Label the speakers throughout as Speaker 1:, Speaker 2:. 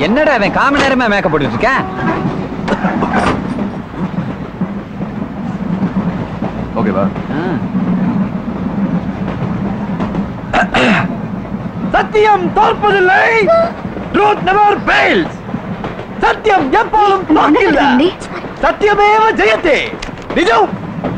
Speaker 1: என்னடா அவன் காம நேரமே மேக்கப் போட்டுட்டு இருக்கேன்.
Speaker 2: ஓகேவா? சத்தியம் தோற்பதில்லை. Truth never fails. சத்தியம் எப்போதும் தோற்கில்லை. சத்தியமேவ ஜெயதே. நிஜம்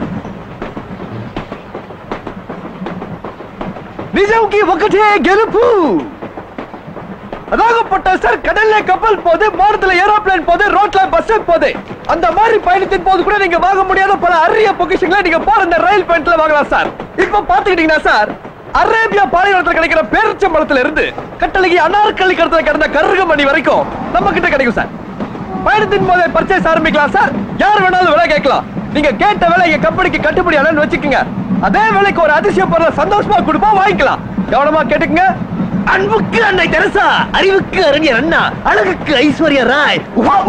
Speaker 2: நிஜம் की वकटे गेलुपू. அதாகப்பட்ட சார் கடல்ல கப்பல் போது, மாடத்துல ஏரோப்ளேன் போது, ரோட்ல பஸ் போது, அந்த மாதிரி பயணத்தின் போது கூட நீங்க வாங்க முடியாத பல அரிய பொக்கிஷங்களை நீங்க போற இந்த ரயில் பயணத்துல வாங்கலாம் சார். இப்ப பாத்துக்கிட்டீங்கன்னா சார், அரேபியா பாலைவனத்துல கிடைக்கிற பேரிச்சம்பழத்துல இருந்து கட்டளைக்கு அனார்கலி கடத்துல கிடந்த கருகமணி வரைக்கும் நம்ம கிட்ட கிடைக்கும் சார். பயணத்தின் போதே பர்ச்சேஸ் ஆரம்பிக்கலாம் சார். யார் வேணாலும் விலை கேட்கலாம். நீங்க கேட்ட விலை எங்க கம்பெனிக்கு கட்டுப்படி ஆனன்னு வச்சுக்கோங்க. அதே வேலைக்கு ஒரு அதிசய பொருளை சந்தோஷமா கொடுப்போம், வாங்கிக்கலாம். கவனமா கேட்டுக்குங்க. அன்புக்கு அன்னை தெரசா, அறிவுக்கு அறிஞர் அண்ணா, அழகுக்கு ஐஸ்வர்யா ராய்,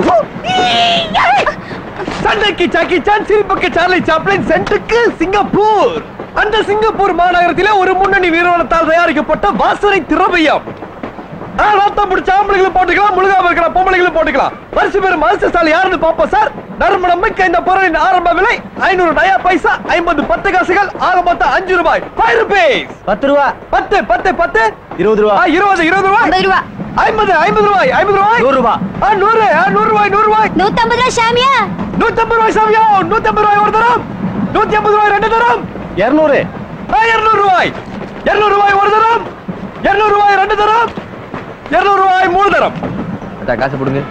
Speaker 2: சண்டைக்கு சாக்கி சான், சிரிப்புக்கு சார்லி சாப்ளின், சென்ட்டுக்கு சிங்கப்பூர். அந்த சிங்கப்பூர் மாநகரத்திலே ஒரு முன்னணி நிறுவனத்தால் தயாரிக்கப்பட்ட வாசனை திரவியம். ரத்தம் பிடிச்ச ஆம்பளைகளும் போட்டுக்கலாம், முழுகாம இருக்கிற பொம்பளைகளும் போட்டுக்கலாம். வருஷம் பேரும் அதிர்ஷ்டசாலி யாருன்னு பாப்போம் சார். நறுமணம் மிக்க இந்த பொருளின் ஆரம்ப விலை 500 நயா பைசா, 50 10 காசுகள், ஆக மொத்தம் 5 ரூபாய். 5 rupees. 10 ரூபா. 10 10 10 20 ரூபா. 20 20 ரூபாய். 50 ரூபா. 50 50 ரூபாய். 50 ரூபாய். 100 ரூபாய். 100 100 ரூபாய். 100 ரூபாய். 150 ரூபாய் சாமியா. 150 ரூபாய் சாமியா. 150 ரூபாய் ஒரு தரம். 150 ரூபாய் ரெண்டு தரம். 200. 200 ரூபாய். 200 ரூபாய் ஒரு தரம். 200 ரூபாய் ரெண்டு தரம். 200 ரூபாய் மூணு தரம். அட காசு போடுங்க.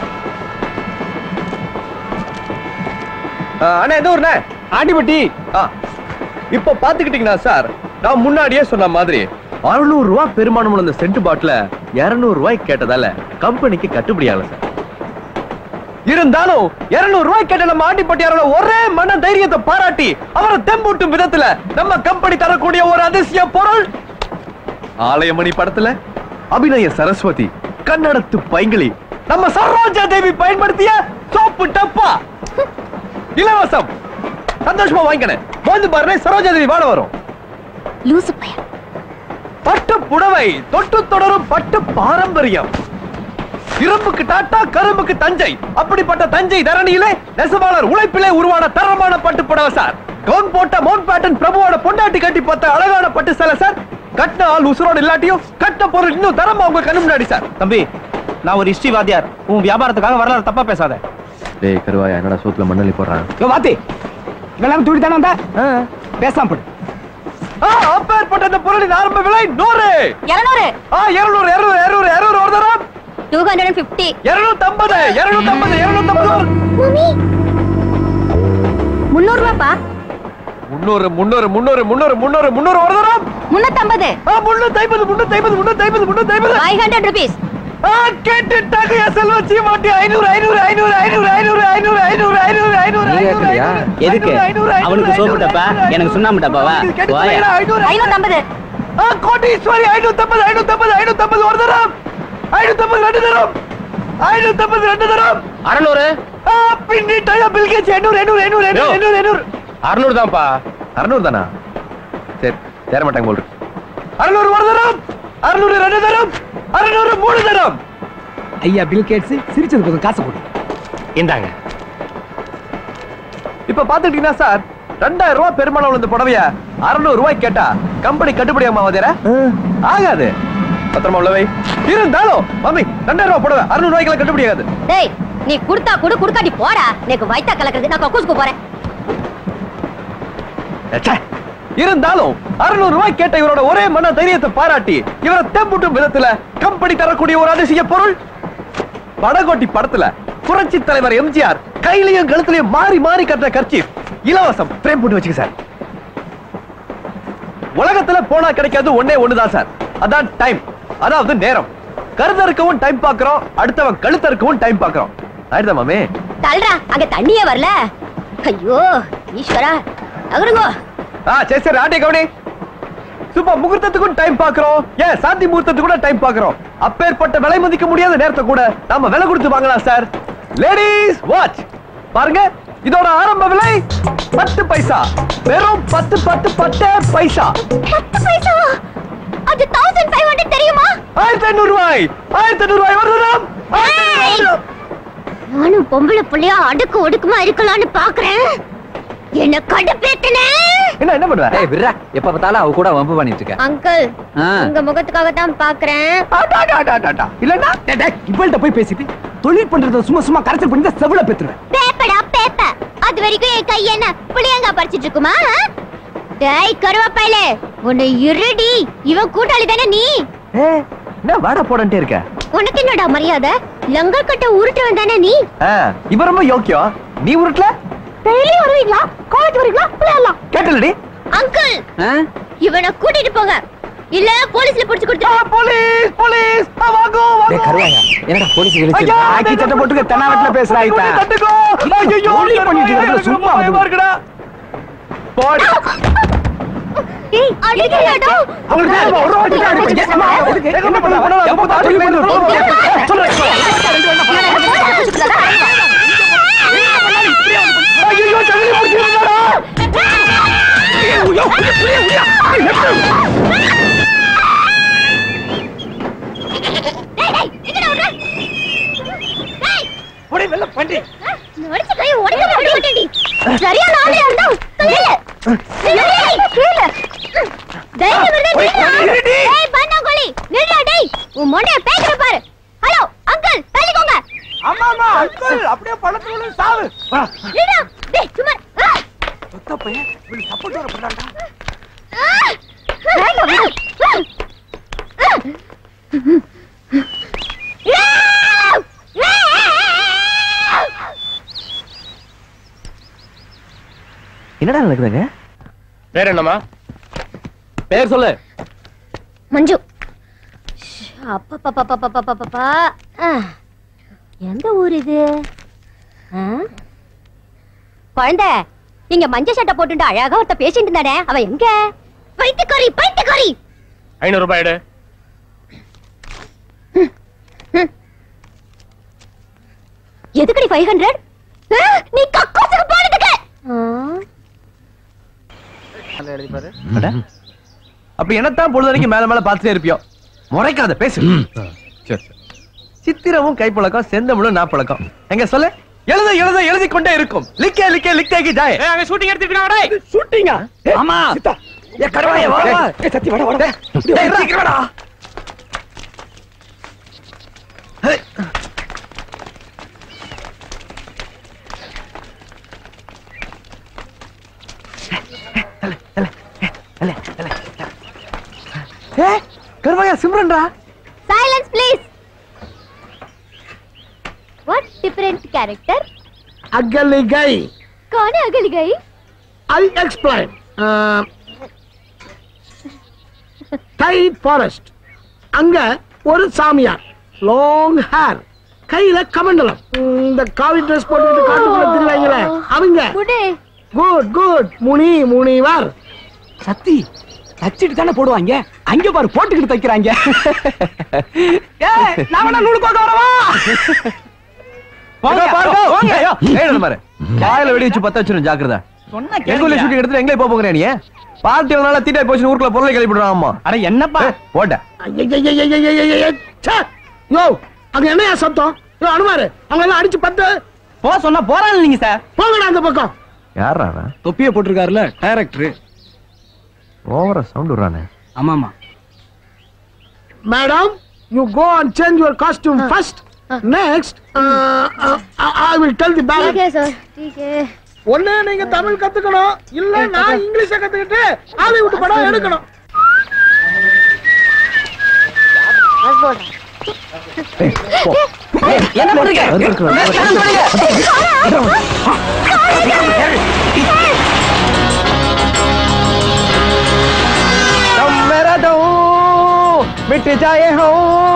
Speaker 2: அண்ணா எந்த ஊர்ண்ணே? ஆண்டிப்பட்டி. இப்போ பாத்துக்கிட்டீங்கன்னா சார், நான் முன்னாடியே சொன்ன மாதிரி 600 ரூபாய் பெருமானம் உள்ள சென்ட் பாட்டில 200 ரூபாய் கேட்டதால கம்பெனிக்கு கட்டுப்படி ஆகல சார். இருந்தாலும் 200 ரூபாய் கேட்ட நம்ம ஆண்டிப்பட்டியாரோட ஒரே மன தைரியத்தை பாராட்டி அவரை தெம்பூட்டும் விதத்துல நம்ம கம்பெனி தரக்கூடிய ஒரு அதிசய பொருள், ஆலயமணி படத்துல அபிநய சரஸ்வதி, கன்னடத்து பைங்கிளி, நம்ம சரோஜா தேவி பயன்படுத்திய சோப்பு டப்பா இலவசம். சந்தோஷமா வாங்கிக்கணும். வந்து பாருங்க, சரோஜா தேவி வாட வரும். பட்டு புடவை, தொட்டு தொடரும் பட்டு பாரம்பரியம். இரும்புக்கு டாட்டா, கரும்புக்கு தஞ்சை. அப்படிப்பட்ட தஞ்சை தரணியிலே நெசவாளர் உழைப்பிலே உருவான தரமான பட்டு புடவை சார். கவுன் போட்ட மவுண்ட் பேட்டன் பிரபுவோட பொண்டாட்டி கட்டி பார்த்த அழகான பட்டு சேலை சார். கட்டின ஆள் உசுரோடு இல்லாட்டியும் கட்ட பொருள் இன்னும் தரமா உங்க கண்ணு முன்னாடி சார். தம்பி, நான் ஒரு ஹிஸ்டரி வாத்தியார். உன் வியாபாரத்துக்காக வரலாறு தப்பா பேசாத. டேய் கருவாயா, என்னடா சோத்துல மண்ணலி போடுறான். வாத்தி இதெல்லாம் தூடி தானே வந்தா பேசாம போடு. அப்பேற்பட்ட அந்த பொருளின் ஆரம்ப விலை 100. 200. 200 200 200 200 ஒரு தரம். 250. 250 250 250. மம்மி 300 ரூபாய்ப்பா. 300 300 300 300 300 300 ஒரு தரம். 350. 350 350 350 350. 500 rupees. கேட்டுட்டாங்க செல்வச்சி மாட்டி. 500 500 500 500 500 500 500 500 500
Speaker 1: எதுக்கு? அவனுக்கு சோப்பு டப்பா, எனக்கு சுண்ணாம்பு டப்பாவா?
Speaker 2: 550. கோட்டீஸ்வரி 550 550 550 ஒரு தரம். 550 ரெண்டு தரம். 550 ரெண்டு தரம். 600. பின்னி டயா பில்கேஜ் 800 800 800 800 800 600 தான்ப்பா. 600 தானா? சரி சேர மாட்டாங்க போல். 600 ஒரு தரம். 600 ரெண்டு தரம். 600 மூணு தரம். ஐயா பில் கேட்ஸ் சிரிச்சது போதும், காசு கொடு. இந்தாங்க. இப்ப பாத்துக்கிட்டீங்கன்னா சார், 2000 ரூபாய் பெருமானம் உள்ள புடவைய 600 ரூபாய் கேட்டா கம்பெனி கட்டுப்படியாமா வாதியாரா? ஆகாது. பத்திரமா உள்ளவை. இருந்தாலும் மம்மி 2000 ரூபாய் புடவை 600 ரூபாய்க்கு கட்டுப்படி ஆகாது.
Speaker 3: டேய் நீ குடுத்தா குடு, குடுக்காட்டி போடா. எனக்கு வயித்தா கலக்குது, நான் கக்கூஸ்க்கு போறேன்.
Speaker 2: இருந்தாலும் 600 ரூபாய் கேட்ட இவரோட ஒரே மன தைரியத்தை பாராட்டி இவரை தெம்பூட்டும் விதத்துல கம்பெனி தரக்கூடிய ஒரு அதிசய பொருள், படகோட்டி படத்துல புரட்சி தலைவர் எம்ஜிஆர் கையிலையும் கழுத்துலயும் மாறி மாறி கட்டுற கர்ச்சீஃப் இலவசம். பிரேம் போட்டு வச்சுக்க சார். உலகத்துல போனா கிடைக்காது ஒன்னே ஒண்ணுதான் சார், அதான் டைம். அதாவது நேரம். கருதற்கவும் டைம் பாக்குறோம், அடுத்தவன் கழுத்தற்கவும் டைம் பாக்குறோம். ஆயிடுதா மாமே?
Speaker 3: தல்றா, அங்க தண்ணியே வரல. ஐயோ ஈஸ்வரா, நகருங்க.
Speaker 2: சரி சரி ஆட்டே கவனி. சூப்பர். முகூர்த்தத்துக்கும் டைம் பாக்குறோம், ஏன் சாந்தி முகூர்த்தத்துக்கு கூட டைம் பாக்குறோம். அப்பேற்பட்ட விலை மதிக்க முடியாத நேரத்தை கூட நாம விலை கொடுத்து வாங்கலாம் சார். லேடிஸ் வாட்ச் பாருங்க, இதோட ஆரம்ப விலை 10 பைசா. வெறும் 10 10 10 பைசா.
Speaker 3: 10 பைசா? அது 1500 தெரியுமா?
Speaker 2: 1500 ரூபாய். 1500 ரூபாய் ஒரு தரம்.
Speaker 3: நானும் பொம்பளை புள்ளையா அடுக்கு ஒடுக்குமா இருக்கலாம்னு பாக்குறேன். என்ன கடுப்பேத்தனே.
Speaker 2: என்ன பண்ணுவ?
Speaker 1: ஏய் விர்ரா, எப்ப பார்த்தாலும் அவ கூட வம்பு பண்ணிட்டு இருக்க.
Speaker 3: அங்கிள், உங்க முகத்துக்காக தான் பாக்குறேன்.
Speaker 2: இல்லன்னா இவள்கிட்ட போய் பேசிட்டு தொழில் பண்றத சும்மா கரெக்ட் பண்ணி தான் செவல பெத்துறேன்.
Speaker 3: பேப்படா பேப்ப. அது வரைக்கும் என் கை என்ன புளியங்கா பறிச்சிட்டு இருக்குமா? டேய் கருவாப்பையிலே, உன்னை இருடி. இவன் கூட்டாளி தானே நீ?
Speaker 2: என்ன வாடா போடன்ட்டே இருக்க?
Speaker 3: உனக்கு என்னடா மரியாதை? லங்கல் கட்ட உருட்டுவன் தானே நீ?
Speaker 2: இவ ரொம்ப யோக்கியம். நீ உருட்டல?
Speaker 3: டெய்லி வருவீங்களா? காலேஜ் வரீங்களா? விளையாடலாம்.
Speaker 2: கேட்டலடி?
Speaker 3: அங்கிள், இவனை கூட்டிட்டு போங்க. இல்ல போலீஸ்ல புடிச்சு கொடுத்துரு.
Speaker 2: போலீஸ் போலீஸ் வாங்க வாங்க.
Speaker 1: டேய் கருவாயா, என்னடா போலீஸ் இழுச்சு ஆக்கி சட்டை போட்டுக்க தெனாவட்ல பேசுறா ஐயா.
Speaker 2: தட்டுகோ. ஐயோ ஓடி பண்ணிட்டு இருக்க சும்மா இருக்கடா. போடி.
Speaker 3: ஏய் அடிக்கலடா.
Speaker 2: உங்களுக்கு ஒரு வாட்டி அடிச்சு. அம்மா என்ன பண்ணா? எப்போ தாடி போய் சொல்லுங்க. ஐயோ தள்ளி புடிச்சிருங்கடா. ஐயோ
Speaker 3: டேய் இங்கடா வர. டேய்
Speaker 2: ஓடி வெல்ல பண்ணி.
Speaker 3: நடிச்சு கை ஓடிக்க மாட்டேடி. சரியா நாளே இருந்தா சொல்லு. கீழ. டேய் வரடா. டேய் பண்ணா கோலி. நில்லுடா டேய். உன் மொண்டைய பேக்கற பாரு. ஹலோ அங்கிள் தள்ளிக்கோங்க.
Speaker 2: ஆமா ஆமா அங்கிள் அப்படியே பழத்துல சாவு.
Speaker 3: நில்லுடா. டேய் சும்மா.
Speaker 2: தொத்த பையன் இவளை சப்போர்ட் வர பண்ணாடா. என்னடா நடக்குதுங்க?
Speaker 4: பேர் என்னம்மா?
Speaker 1: பேர் சொல்லு.
Speaker 3: மஞ்சு. அப்பப்பப்பப்பப்பப்பப்பா. எந்த ஊர் இது? குழந்தை, இங்க மஞ்சள் சட்டை போட்டுட்டு அழகா ஒருத்த பேசிட்டு இருந்தானே, அவ எங்க? பைத்தியக்காரி பைத்தியக்காரி.
Speaker 4: 500 ரூபாய் எடு.
Speaker 3: எதுக்குடி 500? நீ கக்கோசுக்கு போனதுக்கு.
Speaker 2: எழுதி பாரு. அப்படி என்னத்தான் பொழுது வரைக்கும் மேல மேல பார்த்துட்டே இருப்பியோ? முறைக்காத பேசு. சரி சித்திரமும் கைப்பழக்கம், செந்தமிழும் நாப்பழக்கம். எங்க சொல்ல? எழுத எழுத எழுதி கொண்டே இருக்கும். லிக்கே லிக்கே லிக்கேகி ஜாய்.
Speaker 4: அங்க ஷூட்டிங் எடுத்துட்டு டேய்.
Speaker 2: ஷூட்டிங்கா?
Speaker 1: ஆமா.
Speaker 2: ஏ கருவாயே வா வா. ஏ சத்தி வாடா வாடா. டேய் சீக்கிரம் வாடா. கருவாயா சிம்ரன்டா.
Speaker 3: Silence please. What different character?
Speaker 5: अगली गई.
Speaker 3: कौन है अगली गई?
Speaker 5: I'll explain. Thai forest. அங்க ஒரு சாமியார், long hair, கையில கமண்டலம், இந்த காவி ட்ரெஸ் போட்டுட்டு காட்டுக்குள்ள திரிவாங்களே அவங்க. குட் குட் முனி முனிவர்.
Speaker 1: சத்தி தச்சிட்டு தானே போடுவாங்க. அங்க பாரு போட்டுக்கிட்டு தைக்கிறாங்க.
Speaker 2: ஏய் நான் வேணா நூல் கோக்க வரவா? வாங்க பாருங்க வாங்க. ஏய் பாரு. வாயில வெடி வச்சு பத்த வச்சிரும் ஜாக்கிரதை.
Speaker 1: சொன்னா
Speaker 2: எங்க ஊர்ல ஷூட்டிங் எடுத்து எங்க போக போறே நீ? பார்ட்டினால தீட்டை போச்சு ஊர்க்குள்ள பொருளை கிளப்பிடுறான். அம்மா
Speaker 1: அட என்னப்பா
Speaker 2: போட.
Speaker 5: யோ அங்க என்னையா சத்தம்? யோ அனுமாரு அவங்க எல்லாம் அடிச்சு பத்து.
Speaker 1: போ சொன்னா போறாங்க நீங்க சார்.
Speaker 5: போங்கடா அந்த பக்கம்.
Speaker 2: யாரா அவன்?
Speaker 1: தொப்பியை போட்டிருக்காருல டைரக்டர்.
Speaker 2: ஓவரா சவுண்ட் விடுறானே.
Speaker 1: ஆமாமா.
Speaker 5: Madam, you go and change your costume first. Next, I will tell the balance.
Speaker 3: ठीक है sir, ठीक है.
Speaker 5: ஒண்ணு நீங்க தமிழ் கத்துக்கணும், இல்ல நான் இங்கிலீஷ் கத்துக்கிட்டு ஹாலிவுட் படம் எடுக்கணும்.
Speaker 3: बस बोल रहा.
Speaker 1: என்ன பண்றீங்க?
Speaker 2: मेरा दो मिट जाए हो.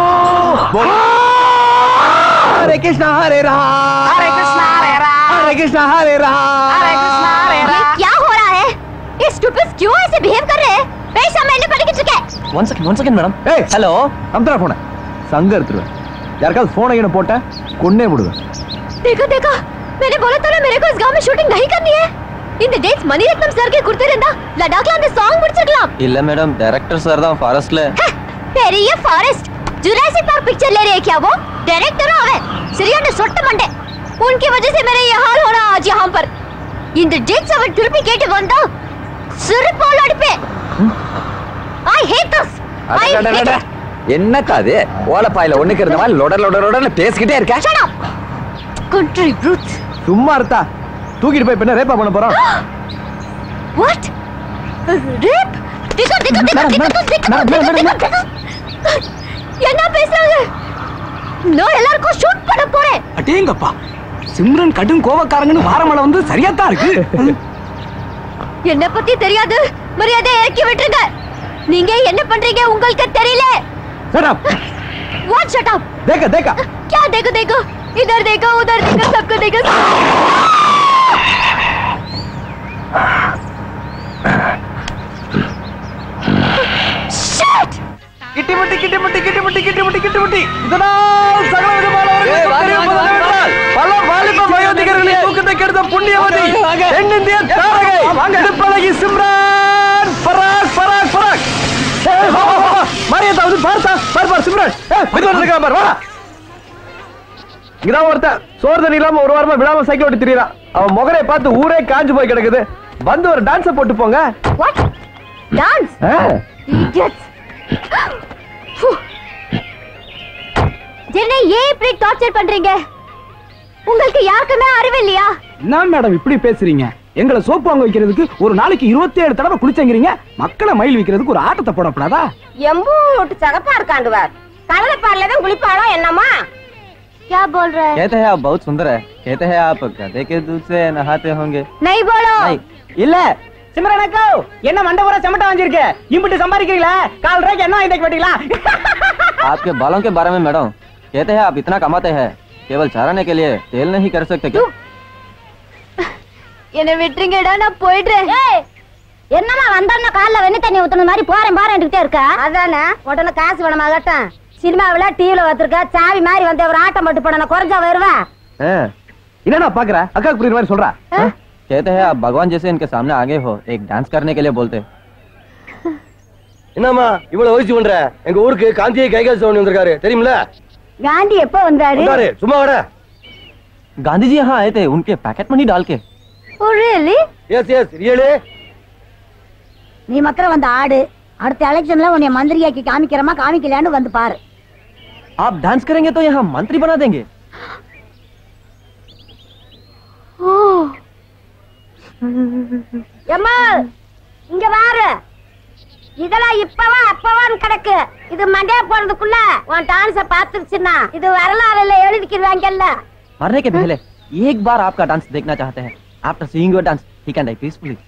Speaker 2: हरे कृष्णा हरे राम, हरे कृष्णा हरे राम, हरे कृष्णा हरे राम, हरे कृष्णा हरे
Speaker 3: ये क्या हो रहा है? ये स्टूपिड्स क्यों ऐसे बिहेव कर रहे हैं? पैसा मैंने पढ़ के चुके.
Speaker 2: one second madam. ए हेलो हमतरा फोन संग எடுத்துரு. யாருக்காவது போன் ஐயன போட்ட கொன்னே விடுவேன்.
Speaker 3: देखो मैंने बोला था ना मेरे को इस गांव में शूटिंग नहीं करनी है. இந்த டேட்ஸ் மணிரத்னம் சார் கே கொடுத்து இருந்தா லடாக்ல அந்த சாங் முடிச்சிடலாம்.
Speaker 2: இல்ல மேடம் டைரக்டர் சார் தான் ஃபாரஸ்ட்ல.
Speaker 3: பெரிய ஃபாரஸ்ட் जुरासिक पार्क पिक्चर ले रहे हैं क्या वो? डायरेक्टर हो वे सिरिया ने सोट्ट मंडे उनकी वजह से मेरा ये हाल हो रहा आज यहाँ पर இந்த ஜெக்ஸ் அவர் திருப்பி கேட்டு வந்தா சிரிப்பால் அடிப்பே I hate this
Speaker 6: என்னக்கா அது ஓலப்பாயில ஒண்ணுக்கு இருந்த மாதிரி லொட லொட லொடன்னு பேசிக்கிட்டே இருக்க
Speaker 3: shut up country brute
Speaker 2: சும்மா இருடா தூக்கிட்டு போய் என்ன ரேப்பா பண்ண போறோம்
Speaker 3: what rape டிக்கு என்ன பேசுறாங்க நான் எல்லாருக்கும் ஷூட் பண்ண போறேன்
Speaker 1: அடேங்கப்பா சிம்ரன் கடும் கோவக்காரங்கன்னு வாரமல வந்து சரியா தான் இருக்கு
Speaker 3: என்ன பத்தி தெரியாது மரியாதை இறக்கி விட்டுருங்க நீங்க என்ன பண்றீங்க உங்களுக்கு தெரியல
Speaker 2: shut up
Speaker 3: what shut up
Speaker 2: देखा
Speaker 3: क्या देखो इधर देखो उधर देखो सबको देखो shit
Speaker 2: கிட்டி இதனால் சகல விதமானவர்களுக்கு பல வாலிப வயோதிகர்களை தூக்கத்தை கெடுத்த புண்ணியவதி தென்னிந்திய தாரகை திருப்பலகி சிம்ரன் பராக் மரியாதை வந்து பார் சிம்ரன் மெதுவா இருக்கா பார் வா இதான் ஒருத்தன் சோறு தண்ணி இல்லாம ஒரு வாரமா விடாம சைக்கிள் ஓட்டி திரியறான் அவன் முகரை பார்த்து ஊரே காஞ்சு போய் கிடக்குது வந்து ஒரு டான்ஸ் போட்டு போங்க
Speaker 3: what dance idiots என்ன ஏன் இப்படி டார்ச்சர் பண்றீங்க உங்களுக்கு யாருக்குமே அறிவு இல்லையா
Speaker 1: என்ன மேடம் இப்படி பேசுறீங்க எங்களை சோப்பு வாங்க வைக்கிறதுக்கு ஒரு நாளைக்கு 27 தடவை குளிச்சங்கிறீங்க மக்களை மயில் வைக்கிறதுக்கு ஒரு ஆட்டத்தை போடப்படாதா
Speaker 7: எம்பூட்டு சகப்பா இருக்காண்டு வார் கடலை பால்ல தான் குளிப்பாளோ என்னமா
Speaker 3: क्या बोल रहे हैं
Speaker 6: कहते हैं आप बहुत सुंदर है कहते हैं आप गधे के दूध से नहाते होंगे
Speaker 3: नहीं बोलो
Speaker 1: இல்ல சிம்ரன் அக்கா என்ன மண்டை பூரா செமட்ட வாங்கிருக்கு இம்புட்டு சம்பாதிக்கிறீங்களா கால் ரேக்கு என்ன வாங்கி வைக்கீங்களா
Speaker 6: आपके बालों के बारे में मैडम कहते हैं आप इतना कमाते हैं केवल चराने के लिए तेल नहीं कर सकते क्या
Speaker 3: என்ன விட்டுருங்கடா நான் போயிடுறேன்
Speaker 7: என்னமா வந்தோம்னா கால்ல வெண்ணி தண்ணி ஊத்துன மாதிரி போறேன்ட்டே இருக்க அதானே உடனே காசு வேணுமாகட்டும் சினிமாவில டிவில வச்சிருக்க சாவி மாதிரி வந்து ஒரு ஆட்டம் போட்டு போன குறைஞ்சா வருவா
Speaker 2: என்னடா பாக்குற அக்காக்கு புரியுற மாதிரி சொல்றா
Speaker 6: कहते हैं आप भगवान जैसे इनके सामने आगे हो एक डांस करने के लिए बोलते
Speaker 2: என்னம்மா இவ்வளவு வயசு பண்ற எங்க ஊருக்கு காந்தியை கைகால் சவுண்ட் வந்திருக்காரு தெரியுமில
Speaker 7: காந்தி எப்ப வந்தாரு
Speaker 2: சும்மா வர
Speaker 6: गांधी जी यहाँ आए थे उनके पैकेट मनी डाल के
Speaker 3: oh really
Speaker 2: எஸ் ரியலி
Speaker 7: நீ மக்கற வந்த ஆடு அடுத்த எலெக்ஷன்ல உன்னை மந்திரியாக்கி காமிக்கிறமா காமிக்கலையான்னு வந்து பாரு
Speaker 6: आप डांस करेंगे तो यहाँ मंत्री बना देंगे
Speaker 3: oh
Speaker 7: எம்மா இங்க வாரு இதெல்லாம் இப்பவா அப்பவான்னு கிடக்கு இது மண்டே போறதுக்குள்ள உன் டான்ஸ பாத்துருச்சுன்னா இது வரலாறுல எழுதிக்கிறாங்கல்ல
Speaker 6: मरने के पहले एक बार आपका डांस देखना चाहते हैं after seeing your dance he can die peacefully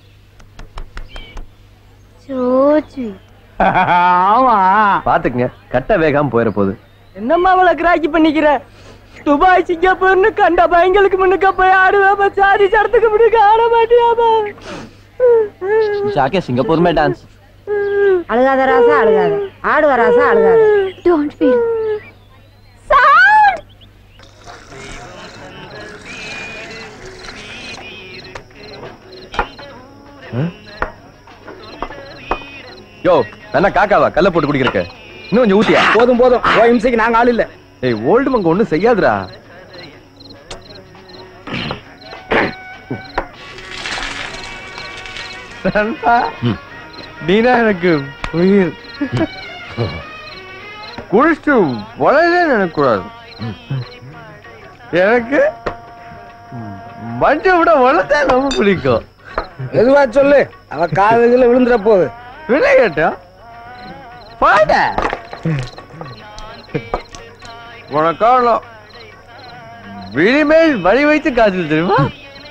Speaker 3: சோச்சு
Speaker 1: ஆமா
Speaker 2: பாத்துக்கங்க கட்ட வேகம் போயிர போகுது
Speaker 1: என்னம்மா அவளை கிராக்கி பண்ணிக்கிற துபாய் சிங்கப்பூர்னு கண்ட பயங்களுக்கு முன்னுக்க போய் ஆடுவாப்ப சாதி சடத்துக்கு முன்னுக்க ஆட மாட்டியாமா
Speaker 6: जाके सिंगापुर में डांस
Speaker 7: அழுகாத ராசா அழுகாத ஆடுவ ராசா அழுகாத
Speaker 3: don't feel sound
Speaker 2: யோ என்ன காக்காவா கல்ல போட்டு குடிக்கிறக்க இன்னும் கொஞ்சம் ஊத்தியா
Speaker 1: போதும் ஓ இம்சைக்கு நாங்க ஆள் இல்ல
Speaker 2: ஏய் ஓல்டு மங்க ஒண்ணும் செய்யாதுடா நீனா எனக்கு உயிர் குடிச்சு வளரே நினைக்கூடாது எனக்கு மஞ்சள் விட வளர்த்தா ரொம்ப பிடிக்கும்
Speaker 1: எதுவா சொல்லு அவ காதுல விழுந்துற போகுது
Speaker 2: விலை கேட்டா பாட உனக்கான விழிமேல் வழி வைத்து காதல் தெரியுமா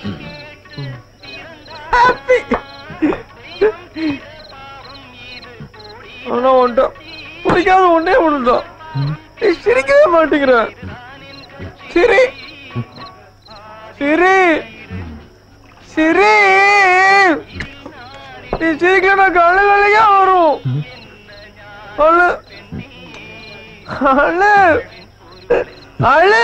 Speaker 2: ஆனா ஒன்றா பிடிக்காத ஒன்னே ஒண்ணுதான் நீ சிரிக்கவே மாட்டேங்கிற சிரி சிரி சிரி நீ சிரிக்க எனக்கு அழுகலையா வரும் அழு அழு அழு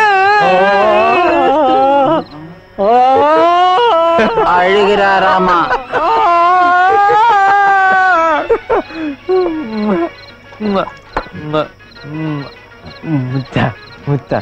Speaker 6: அழுகிறாராமா
Speaker 2: முத்தா முத்தா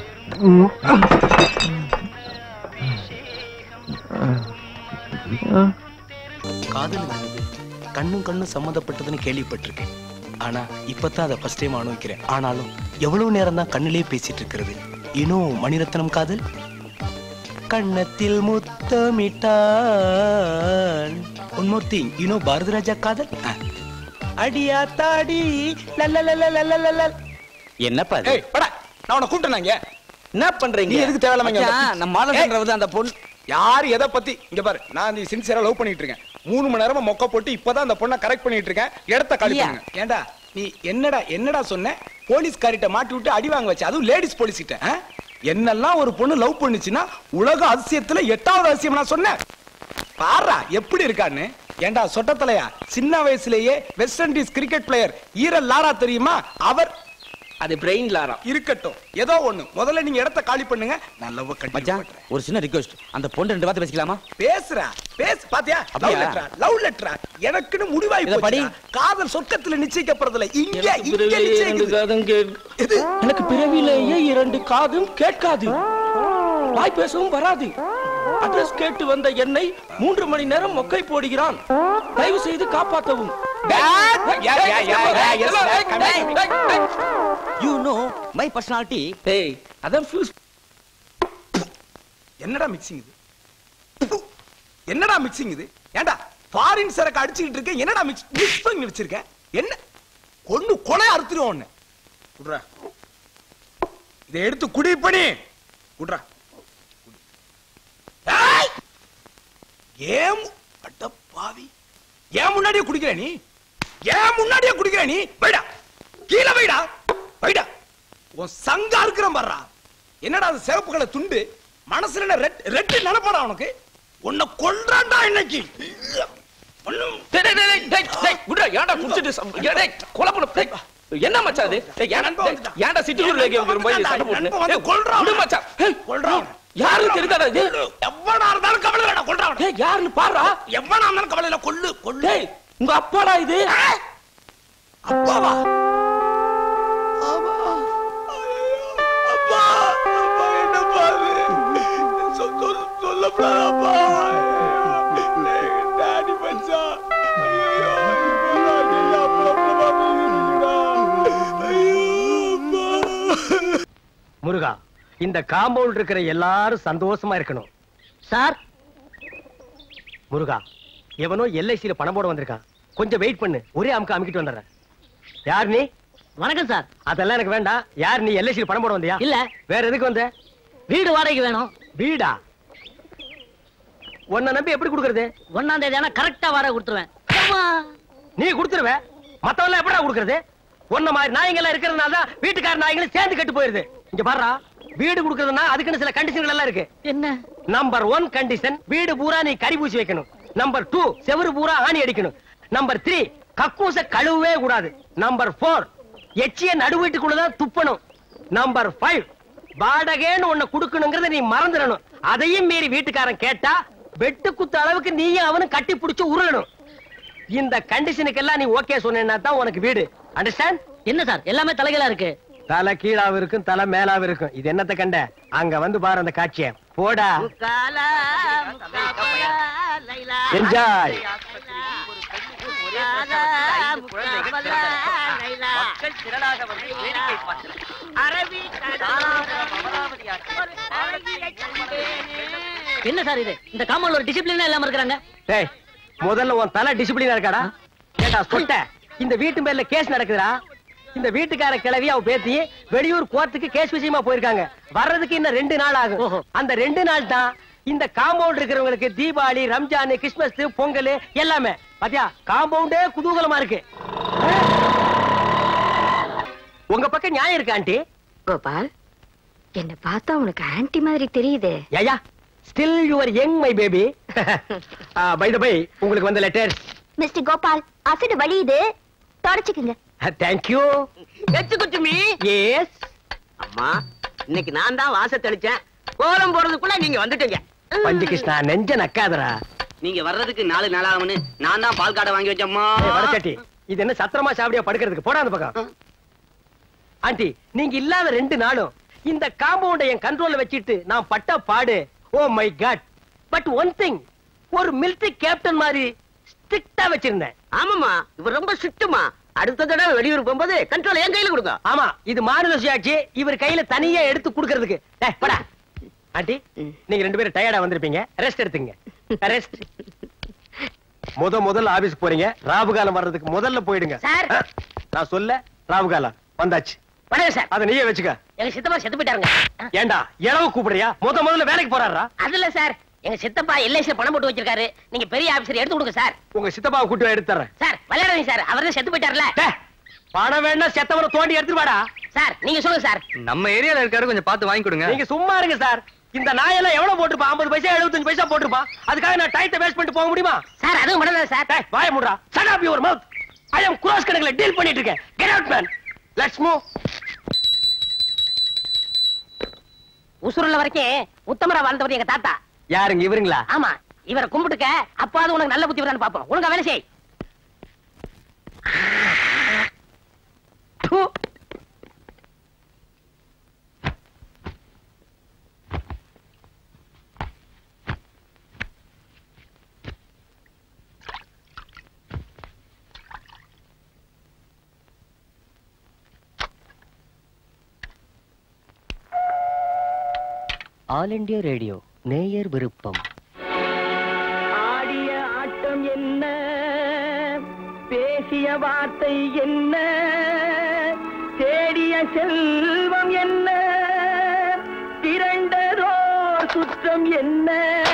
Speaker 8: காதலுங்கிறது கண்ணும் கண்ணும் சம்மந்தப்பட்டதுன்னு கேள்விப்பட்டிருக்கேன். ஆனா இப்பதான் அதை ஃபர்ஸ்ட் டைம் அனுபவிக்கிறேன். ஆனாலும் எவ்வளவு நேரம் தான் கண்ணிலே பேசிட்டு இருக்கிறது. இன்னும் மணிரத்னம் காதல் கண்ணத்தில் முத்தமிட்டான். One more thing, you know Bharathiraja காதல். அடியா தாடி என்னப்பா இது?
Speaker 9: படா நான் உன்னை கூப்பிட்டேனாங்க.
Speaker 8: என்ன பண்றீங்க?
Speaker 9: நீ எதுக்கு தேவையில்லாம
Speaker 8: நம்ம மாலன்றவது அந்த பொண்ணு
Speaker 9: யார் எதை பத்தி இங்க பாரு. நான் இந்த சின்சியரா லவ் பண்ணிட்டு இருக்கேன். 3 மணி நேரமா மொக்க போட்டு இப்பதான் அந்த பொண்ணை கரெக்ட் பண்ணிட்டு இருக்கேன். இடத்த காலி பண்ணுங்க. ஏண்டா நீ என்னடா சொன்ன? போலீஸ்காரிட்ட மாட்டி விட்டு அடி வாங்க வச்ச, அதுவும் லேடிஸ் போலீஸ் கிட்ட. என்னெல்லாம் ஒரு பொண்ணு லவ் பண்ணுச்சுன்னா உலக அதிசயத்துல 8வது அதிசயம் நான் சொன்னேன். பாரா எப்படி இருக்கான்னு. ஏண்டா சொட்டத்தலையா, சின்ன வயசுலயே வெஸ்ட் இண்டீஸ் கிரிக்கெட் பிளேயர் ஈரல் லாரா தெரியுமா? அவர்
Speaker 8: அது பிரெயின் லாரா
Speaker 9: இருக்கட்டும். ஏதோ ஒண்ணு, முதல்ல நீங்க இடத்த காலி பண்ணுங்க. நான் லவ்
Speaker 8: மச்சான் ஒரு சின்ன ரிக்வெஸ்ட், அந்த பொண்ணு 2 வார்த்தை பேசிக்கலாமா?
Speaker 9: பேசுறா பேசு. பாத்தியா லவ் லெட்டரா எனக்குன்னு முடிவாய் போச்சு. காதல் சொர்க்கத்துல நிச்சயிக்கப்படுறதுல இங்க நிச்சயிக்குது.
Speaker 8: எனக்கு பிறவிலேயே 2 காதும் கேட்காது, வாய் பேசவும் வராது. அட்ரஸ் கேட்டு வந்த என்னை 3 மணி நேரம் மொக்கை போடுகிறான். தயவு செய்து காப்பாற்றவும்.
Speaker 10: You know my personality.
Speaker 8: Hey, அதான் ஃபியூஸ்.
Speaker 9: என்னடா மிக்சிங் இது? என்னடா மிக்சிங் இது? ஏண்டா ஃபாரின் சரக்கு அடிச்சிட்டு இருக்க? என்னடா மிக்ஸ் பண்ணி வச்சிருக்க? என்ன கொன்னு கொலை அறுத்துறோம் ஒண்ணு. குடுறா இதை எடுத்து குடி பண்ணி குடுறா. ஏம் அட பாவி, ஏன் முன்னாடியே குடிக்கிற நீ? ஏன் முன்னாடியே குடிக்கிற நீ? வைடா கீழே வைடா வைடா. உன் சங்கா இருக்கிற பாருடா. என்னடா அது சிவப்பு கலர் துண்டு? மனசுல என்ன ரெட் நினைப்படா உனக்கு? உன்னை கொல்றான்டா இன்னைக்கு.
Speaker 8: என்ன மச்சான் இது? ஏன்டா சிட்டிக்குள்ள சண்டை போட்டு கொல்றான் மச்சான். கொல்றான் யாரும் தெரியாதா? இது
Speaker 9: எவ்வளவு இருந்தாலும் கவலை இல்லடா, கொல்றான்.
Speaker 8: யாருன்னு பாருடா.
Speaker 9: எவ்வளவு இருந்தாலும் கவலை இல்ல, கொல்லு கொல்லு.
Speaker 8: உங்க அப்பாடா இது?
Speaker 9: அப்பாவா? அப்பா அப்பா என்ன பாரு சொல்லப்படாதப்பா. டாடி மச்சா
Speaker 2: முருகா, இந்த காம்பவுண்ட் இருக்கிற எல்லாரும் சந்தோஷமா இருக்கணும்.
Speaker 1: சார்
Speaker 2: முருகா, எவனோ எல்ஐசியில பணம் போட வந்திருக்கான். கொஞ்சம் வெயிட் பண்ணு, ஒரே அமுக்க அமுக்கிட்டு வந்துடுறேன். யார் நீ?
Speaker 1: வணக்கம் சார்.
Speaker 2: அதெல்லாம் எனக்கு வேண்டாம். யார் நீ? எல்ஐசியில பணம் போட வந்தியா?
Speaker 1: இல்ல.
Speaker 2: வேற எதுக்கு வந்த?
Speaker 1: வீடு வாடகைக்கு வேணும்.
Speaker 2: வீடா? உன்னை நம்பி எப்படி கொடுக்கறது?
Speaker 1: 1ஆம் தேதி ஆனா கரெக்டா வாடகை கொடுத்துருவேன்.
Speaker 2: நீ கொடுத்துருவ, மத்தவெல்லாம் எப்படா கொடுக்கறது? உன்ன மாதிரி நாய்கள் இருக்கிறதுனால தான் வீட்டுக்கார நாய்களும் சேர்ந்து கெட்டு போயிருது. இங்க பாருடா, வீடு கொடுக்கறதுனா அதுக்குன்னு சில கண்டிஷன்கள் எல்லாம் இருக்கு.
Speaker 1: என்ன?
Speaker 2: நம்பர் 1 கண்டிஷன், வீடு பூரா நீ கறி பூசி வைக்கணும். நம்பர் 2, செவுரு பூரா ஆணி அடிக்கணும். நம்பர் 3, கக்கூச கழுவவே கூடாது. நம்பர் 4, எச்சிய நடு வீட்டுக்குள்ளதான் துப்பணும். நம்பர் 5, வாடகைன்னு ஒண்ணு கொடுக்கணுங்கிறத நீ மறந்துடணும். அதையும் மீறி வீட்டுக்காரன் கேட்டா வெட்டு குத்த அளவுக்கு நீயும் அவனும் கட்டி பிடிச்சு உருளணும். இந்த கண்டிஷனுக்கு எல்லாம் நீ ஓகே சொன்னா தான் உனக்கு வீடு. அண்டர்ஸ்டாண்ட்?
Speaker 1: என்ன சார் எல்லாமே தலைகளா இருக்கு?
Speaker 2: தலை கீழாவும் இருக்கும், தலை மேலாவும் இருக்கும். இது என்னத்தை கண்ட? அங்க வந்து பாரு அந்த காட்சிய. போடா என்ஜாய்.
Speaker 1: என்ன சார் இது? இந்த காம்பவுண்ட்ல ஒரு டிசிப்ளினா இல்லாம இருக்காங்க.
Speaker 2: டேய், முதல்ல உன் தலை டிசிப்ளினா இருக்காடா? கேட்டா சொட்ட. இந்த வீட்டு பேர்ல கேஸ் நடக்குதுடா. இந்த வீட்டுக்கார கிளவி அவ பேத்தி வெளியூர் கோர்ட்டுக்கு கேஸ் விஷயமா போயிருக்காங்க. வர்றதுக்கு இன்னும் 2 நாள் ஆகும். அந்த 2 நாள் தான் இந்த காம்பவுண்ட் இருக்கிறவங்களுக்கு தீபாவளி, ரம்ஜான், கிறிஸ்துமஸ், பொங்கல் எல்லாமே. பாத்தியா, காம்பவுண்டே குதூகலமா இருக்கு. உங்க பக்கம் நியாயம் இருக்கு ஆண்டி?
Speaker 3: கோபால், என்ன பார்த்தா உனக்கு ஆன்டி மாதிரி தெரியுது.
Speaker 2: Yeah still you are young my baby. By the by, உங்களுக்கு வந்த லெட்டர்.
Speaker 3: மிஸ்டர் கோபால், அசடு வலியுது, தொடச்சுக்குங்க.
Speaker 2: Thank you.
Speaker 1: எச்சுக்குச்சுமி.
Speaker 2: Yes.
Speaker 1: அம்மா, இன்னைக்கு நான் தான் வாச தெளிச்சேன். கோலம் போறதுக்குள்ள நீங்க வந்துட்டீங்க.
Speaker 2: பஞ்சு கிருஷ்ணா, நெஞ்ச நக்காதரா.
Speaker 1: நீங்க வர்றதுக்கு 4 நாள் ஆகும்னு நான் தான் பால் காடை வாங்கி வச்சேம்மா.
Speaker 2: வடச்சட்டி, இது என்ன சத்திரமா சாவடியா படுக்கிறதுக்கு? போடா அந்த பக்கம்.
Speaker 1: ஆண்டி நீங்க இல்லாத 2 நாளும் இந்த காம்பவுண்ட என் கண்ட்ரோல்ல வச்சிட்டு நான் பட்ட பாடு. Oh my god. But one thing, ஒரு மிலிட்டரி கேப்டன் மாதிரி ஸ்ட்ரிக்ட்டா வச்சிருந்தேன்.
Speaker 11: ஆமாமா, இவர் ரொம்ப ஸ்ட்ரிக்ட்டுமா. அடுத்த தடவை வெளியூர் போகும்போது கண்ட்ரோல் என் கையில கொடுங்க.
Speaker 1: ஆமா, இது மாநில சுயாட்சி. இவர் கையில தனியா எடுத்து குடுக்கிறதுக்கு. படா ஆண்டி, நீங்க 2 பேரும் டயர்டா வந்திருப்பீங்க, ரெஸ்ட் எடுத்துங்க. ரெஸ்ட். முதல்ல ஆபீஸ் போறீங்க, ராவுகாலம் வர்றதுக்கு முதல்ல போயிடுங்க.
Speaker 11: சார்
Speaker 1: நான் சொல்ல ராவுகாலம் வந்தாச்சு.
Speaker 11: சார்
Speaker 1: அத நீயே வச்சுக்க.
Speaker 11: எங்க சித்தப்பா செத்து போயிட்டாருங்க.
Speaker 1: ஏண்டா இளவு கூப்பிடுறியா? முதல்ல வேலைக்கு போறாரா?
Speaker 11: அதுல சார் எங்க சித்தப்பா எல்ஐசில பணம் போட்டு வச்சிருக்காரு. நீங்க பெரிய ஆபீசர் எடுத்து கொடுங்க சார்.
Speaker 1: உங்க சித்தப்பாவை கூட்டி எடுத்து தரேன்.
Speaker 11: சார் விளையாடுங்க சார், அவர்தான் செத்து போயிட்டாருல.
Speaker 1: பணம் வேணா செத்தவரை தோண்டி எடுத்துட்டு வாடா.
Speaker 11: சார் நீங்க சொல்லுங்க சார்.
Speaker 6: நம்ம ஏரியால இருக்காரு, கொஞ்சம் பார்த்து வாங்கி கொடுங்க.
Speaker 1: நீங்க சும்மா இருங்க சார். இந்த நாயெல்லாம் எவ்வளவு போட்டுருப்பா? 50 பைசா 75 பைசா போட்டுருப்பா. அதுக்காக நான் டைத்தை வேஸ்ட் பண்ணிட்டு போக முடியுமா?
Speaker 11: சார் அதுவும் பண்ணல சார்.
Speaker 1: வாய மூடுறா. shut up your mouth. I am cross கணக்குல டீல் பண்ணிட்டு இருக்கேன். get out man. let's move.
Speaker 11: உசுருள்ள வரைக்கும் உத்தமரா வாழ்ந்தவர் எங்க தாத்தா.
Speaker 1: யாருங்க இவருங்களா?
Speaker 11: ஆமா, இவரை கும்பிட்டுக்க. அப்பாவது உனக்கு நல்ல புத்தி வரான்னு பாப்போம். ஒழுங்கா வேலை செய்.
Speaker 1: ஆல் இண்டியா ரேடியோ நேயர் விருப்பம். ஆடிய ஆட்டம் என்ன, பேசிய வார்த்தை என்ன, தேடிய செல்வம் என்ன, திரண்டதோ சுற்றம் என்ன.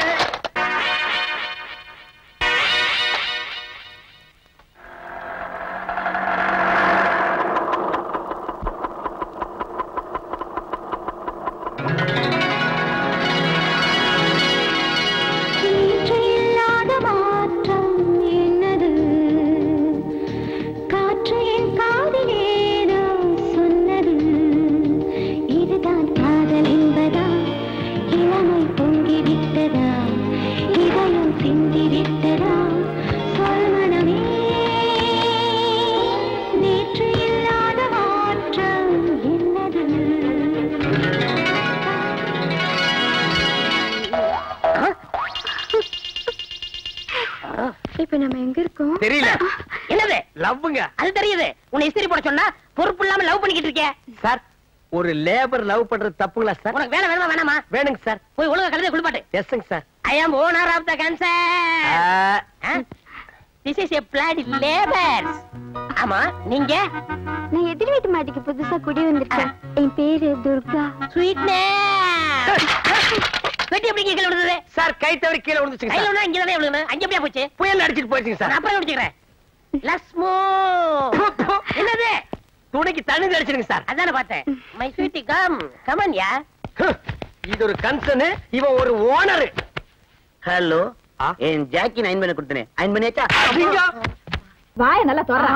Speaker 1: தெரியல.
Speaker 11: என்னது லவ்ங்க? அது தெரியுது. உன்னை இஸ்திரி போட சொன்னா பொறுப்பு இல்லாம லவ் பண்ணிக்கிட்டு இருக்கே.
Speaker 1: சார் ஒரு லேபர் லவ் பண்றது தப்புங்களா சார்?
Speaker 11: உனக்கு வேலை வேணுமா வேணாமா?
Speaker 1: வேணுங்க சார்.
Speaker 11: போய் ஒழுங்கா கழுதை குளிப்பாட்டு.
Speaker 1: எஸ்ங்க sir.
Speaker 11: I am owner of the concern. This is a bloody labor. ஆமா நீங்க?
Speaker 3: நான் எதிர் வீட்டு மாட்டிக்கு புதுசா குடி வந்திருக்கேன். என் பேரு துர்கா.
Speaker 11: ஸ்வீட்னஸ். வெட்டி எப்படி கீழே விழுந்தது?
Speaker 1: சார் கை தவறி கீழே விழுந்துச்சுங்க.
Speaker 11: கையில ஒண்ணு இங்க தானே விழுந்தது. அங்க எப்படியா போச்சு?
Speaker 1: புயல் அடிச்சிட்டு போயிடுச்சுங்க சார்.
Speaker 11: நான் அப்புறம் முடிச்சுக்கிறேன். லஸ்மோ. என்னது?
Speaker 1: துணைக்கு தண்ணி அடிச்சிருங்க சார்.
Speaker 11: அதானே பார்த்தேன். My sweetie come. Come on yeah.
Speaker 1: இது ஒரு கன்சர்ன், இவன் ஒரு ஓனர்.
Speaker 11: ஹலோ, என் ஜாக்கி அயன் பண்ண கொடுத்தனே. அயன் பண்ணியாச்சா?
Speaker 3: வாய நல்லா தோறா.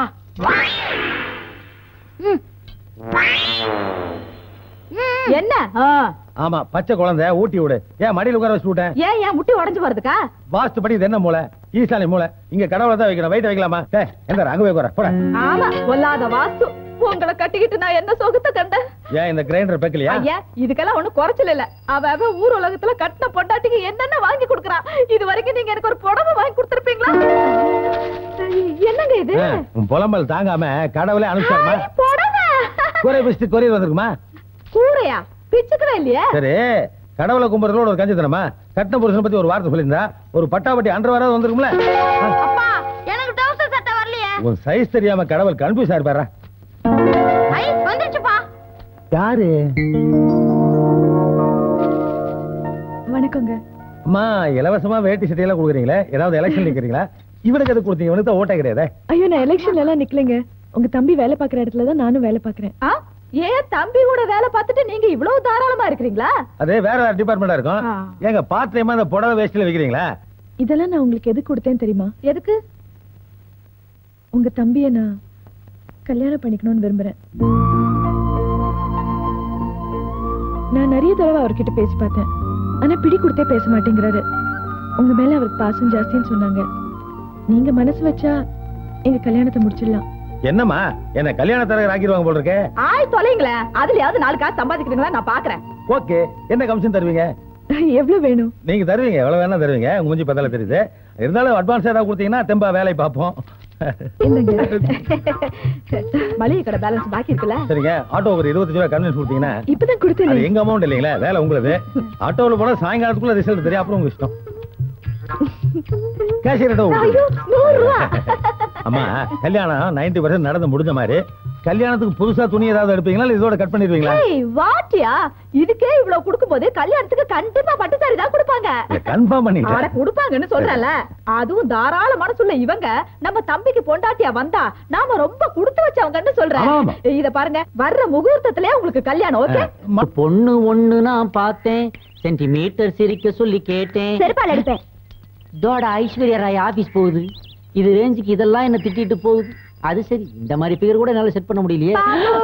Speaker 3: என்ன?
Speaker 2: ஆமா, பச்சை குழந்தை ஊட்டி விடு. ஏன் மடியில் உட்கார வச்சு விட்டேன்?
Speaker 3: ஏன் முட்டி உடைஞ்சு வருதுக்கா?
Speaker 2: வாஸ்து படி இது என்ன மூளை? ஈசாலி மூளை. இங்க கடவுளை தான் வைக்கணும். வெயிட் வைக்கலாமா? எங்க அங்க போய் போற.
Speaker 3: ஆமா, பொல்லாத வாஸ்து. உங்களை கட்டிக்கிட்டு நான் என்ன சொகுத்த கண்டேன்.
Speaker 2: ஏன் இந்த கிரைண்டர் பேக்கலையா?
Speaker 3: ஐயா, இதுக்கெல்லாம் ஒண்ணும் குறைச்சல் இல்ல. அவ ஊர் உலகத்துல கட்டின பொண்டாட்டிக்கு என்னென்ன வாங்கி கொடுக்கறான். இது வரைக்கும் நீங்க எனக்கு ஒரு புடவை வாங்கி கொடுத்திருப்பீங்களா? என்னங்க இது?
Speaker 2: உன் புலம்பல் தாங்காம கடவுளே அனுப்பிச்சாருமா.
Speaker 3: புடவை
Speaker 2: கூரை பிஸ்து கொரியர் வந்திருக்குமா?
Speaker 3: கூரையா? பிச்சுக்கவே இல்லையா?
Speaker 2: சரி, கடவுளை கும்புறதோட ஒரு கஞ்சித்தனமா? கட்டின புருஷனை பத்தி ஒரு வார்த்தை சொல்லியிருந்தா ஒரு பட்டாபட்டி அண்டர்வேராவது வந்திருக்கும்ல.
Speaker 3: அப்பா, எனக்கு டவுசர் சட்டை வரலையே.
Speaker 2: உன் சைஸ் தெரியாம கடவுள் கன்ஃபியூஸ் ஆயிருப்பாரா?
Speaker 3: வந்துச்சுப்பா.
Speaker 2: யாரு?
Speaker 3: வணக்கங்க.
Speaker 2: அம்மா, இலவசமா வேட்டி சட்டையெல்லாம் கொடுக்குறீங்களே, ஏதாவது எலெக்ஷன் நிக்கிறீங்களா? இவனுக்கு எது கொடுத்தீங்க? இவனுக்கு தான் ஓட்டே கிடையாது.
Speaker 3: ஐயோ, நான் எலெக்ஷன்ல எல்லாம் நிக்கலங்க. உங்க தம்பி வேலை பாக்குற இடத்துல தான் நானும் வேலை பாக்குறேன். ஏன் தம்பி கூட வேலை பார்த்துட்டு நீங்க இவ்வளவு தாராளமா இருக்கிறீங்களா?
Speaker 2: அதே வேற வேற டிபார்ட்மெண்டா இருக்கும். ஏங்க பார்ட் டைமா அந்த புடவை வேஸ்ட்ல வைக்கிறீங்களா?
Speaker 3: இதெல்லாம் நான் உங்களுக்கு எதுக்கு கொடுத்தேன் தெரியுமா? எதுக்கு? உங்க தம்பியை நான் கல்யாணம் பண்ணிக்கணும்னு விரும்புறேன். நான் நிறைய தடவை அவர்கிட்ட பேசி பார்த்தேன். ஆனா பிடி கொடுத்தே பேச மாட்டேங்கிறாரு. உங்க மேல அவருக்கு பாசம் ஜாஸ்தின்னு சொன்னாங்க. நீங்க மனசு வச்சா எங்க கல்யாணத்தை முடிச்சிடலாம்.
Speaker 2: என்னம்மா என்ன கல்யாண தரகர் ஆக்கிடுவாங்க போல இருக்கே.
Speaker 12: ஆய் தொலைங்களே, அதுலயாவது 4 காசு சம்பாதிக்கிறீங்களா நான் பாக்குறேன்.
Speaker 2: ஓகே, என்ன கமிஷன் தருவீங்க?
Speaker 12: எவ்வளவு வேணும்?
Speaker 2: நீங்க தருவீங்க, எவ்வளவு வேணா தருவீங்க. உங்க மூஞ்சி பத்தால தெரியுது. இருந்தாலும் அட்வான்ஸ் ஏதாவது கொடுத்தீங்கன்னா தெம்பா வேலை பார்ப்போம்.
Speaker 12: மளிகை கடை பேலன்ஸ் பாக்கி இருக்குல்ல?
Speaker 2: சரிங்க, ஆட்டோ ஒரு 25 ரூபாய் கன்வீனியன்ஸ் கொடுத்தீங்கன்னா.
Speaker 12: இப்பதான் கொடுத்தேன்.
Speaker 2: எங்க அமௌண்ட் இல்லீங்களா, வேலை உங்களுக்கு. ஆட்டோல போனா சாயங்காலத்துக்குள்ள ரிசல்ட் தெரியும், அப்புறம் உங்க இஷ்டம். கேஷியர் அம்மா, கல்யாணம் 90% நடந்து முடிஞ்ச மாதிரி கல்யாணத்துக்கு புதுசா துணி ஏதாவது எடுப்பீங்களா இல்ல இதோட கட் பண்ணிடுவீங்களா?
Speaker 12: வாட்டியா, இதுக்கே இவ்வளவு கொடுக்கும்போது கல்யாணத்துக்கு கண்டிப்பா பட்டு சாரி தான் கொடுப்பாங்க.
Speaker 2: கன்ஃபார்ம் பண்ணிட்டேன்.
Speaker 12: அட கொடுப்பாங்கன்னு சொல்றல. அதுவும் தாராள மனசுள்ள இவங்க நம்ம தம்பிக்கு பொண்டாட்டியா வந்தா நாம ரொம்ப கொடுத்து வச்சவங்கன்னு சொல்றேன். இத பாருங்க, வர்ற முகூர்த்தத்திலே உங்களுக்கு கல்யாணம். ஓகே,
Speaker 11: பொண்ணு ஒண்ணு நான் பார்த்தேன், சென்டிமீட்டர் சிரிக்க சொல்லி கேட்டேன்.
Speaker 12: செருப்பால எடுப்பேன்.
Speaker 11: தோட ஐஸ்வர்யா ராய் ஆபீஸ் போகுது, இது ரேஞ்சுக்கு இதெல்லாம் என்ன திட்டிட்டு போகுது. அது சரி, இந்த மாதிரி பிகர் கூட என்னால செட் பண்ண முடியலையே.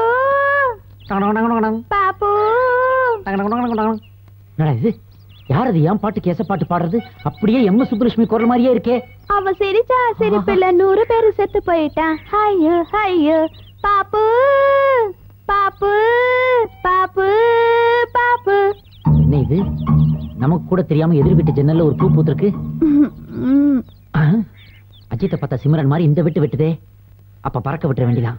Speaker 11: யாரது ஏன் பாட்டு கேச பாட்டு பாடுறது? அப்படியே எம் சுப்புலட்சுமி குரல் மாதிரியே இருக்கே.
Speaker 3: அவ சிரிச்சா சிரிப்புல 100 பேரு செத்து போயிட்டான். ஹையோ ஹையோ பாப்பு பாப்பு பாப்பு பாப்பு.
Speaker 11: என்ன இது, நமக்கு கூட தெரியாம எதிர் வீட்டு ஜன்னல்ல ஒரு பூ பூத்திருக்கு. அஜித்தை பார்த்தா சிம்ரன் மாதிரி இந்த விட்டு வெட்டுதே. அப்ப பறக்க விட்டுற வேண்டியதான்.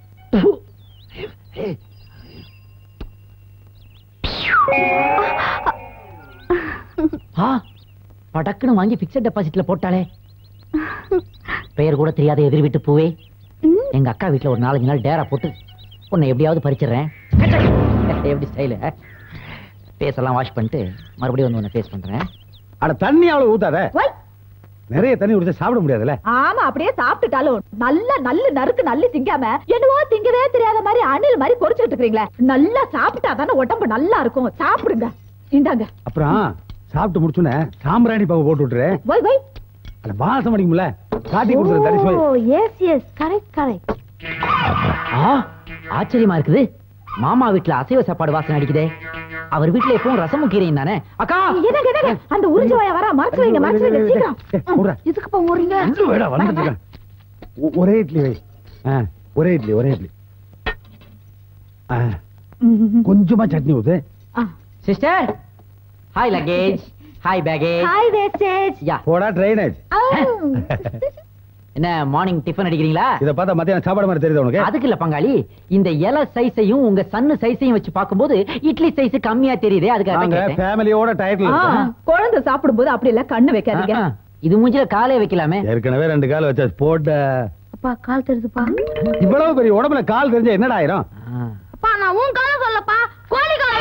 Speaker 11: படக்குன்னு வாங்கி பிக்சட் டெபாசிட்ல போட்டாலே. பெயர் கூட தெரியாத எதிர் வீட்டு பூவே, எங்க அக்கா வீட்டுல ஒரு 4-5 நாள் டேரா போட்டு உன்னை எப்படியாவது பறிச்சிடுறேன். எப்படி ஸ்டைல ஃபேஸ் எல்லாம் வாஷ் பண்ணிட்டு மறுபடியும் வந்து உன்னை ஃபேஸ் பண்றேன்.
Speaker 2: அட தண்ணி அவ்வளவு ஊத்தாத, நிறைய தண்ணி குடிச்சா சாப்பிட முடியாதுல்ல.
Speaker 12: ஆமா, அப்படியே சாப்பிட்டுட்டாலும் நல்ல நறுக்கு நல்ல திங்காம என்னவோ திங்கவே தெரியாத மாதிரி அணில் மாதிரி பொரிச்சுட்டு இருக்கீங்களே. நல்லா சாப்பிட்டா தானே உடம்பு நல்லா இருக்கும். சாப்பிடுங்க, இந்தாங்க.
Speaker 2: அப்புறம் சாப்பிட்டு முடிச்சுனே சாம்பிராணி பாவு போட்டு விட்டுரு.
Speaker 12: போய் போய்
Speaker 2: அட வாசம் அடிக்கும்ல, காட்டி கொடுத்துரு. That is why.
Speaker 12: Oh yes yes, correct correct.
Speaker 11: ஆச்சரியமா இருக்குது, மாமா வீட்டுல அசைவ சாப்பாடு வாசனை அடிக்குதே. அவர் வீட்டுல எப்பவும் ரசமும் கீரையும் தானே. அக்கா
Speaker 12: அந்த உறிஞ்சு வாய வர மறைச்சு வைங்க, மறைச்சு வைங்க சீக்கிரம். இதுக்கு போ ஓறீங்க.
Speaker 2: ஒரே இட்லி வை. ஒரே இட்லி, ஒரே இட்லி. கொஞ்சமா சட்னி ஊத்து.
Speaker 11: Sister, hi luggage, hi package,
Speaker 12: hi wastage.
Speaker 11: யா
Speaker 2: போடா ட்ரைனேஜ்.
Speaker 11: என்ன மார்னிங் டிஃபன் அடிக்கிறீங்களா?
Speaker 2: இத பார்த்தா மத்தியானம் சாப்பாடு மாதிரி தெரியுது உனக்கு?
Speaker 11: அதுக்கு இல்ல பங்காளி, இந்த இலை சைஸையும் உங்க சன்னு சைஸையும் வச்சு பாக்கும்போது இட்லி சைஸ் கம்மியா தெரியுதே. அதுக்கு
Speaker 2: ஃபேமிலியோட டைட்டில்
Speaker 12: குழந்தை சாப்பிடும்போது அப்படி இல்ல கண்ணு வைக்காதீங்க.
Speaker 11: இது மூஞ்சில காலே வைக்கலாமே.
Speaker 2: ஏற்கனவே 2 கால் வச்சா போட.
Speaker 12: அப்பா கால் தெரியுதுப்பா.
Speaker 2: இவ்வளவு பெரிய உடம்புல கால் தெரிஞ்சா என்னடா ஆயிரும்?
Speaker 3: அப்பா நான் உன் கால சொல்லப்பா, கோழி கால.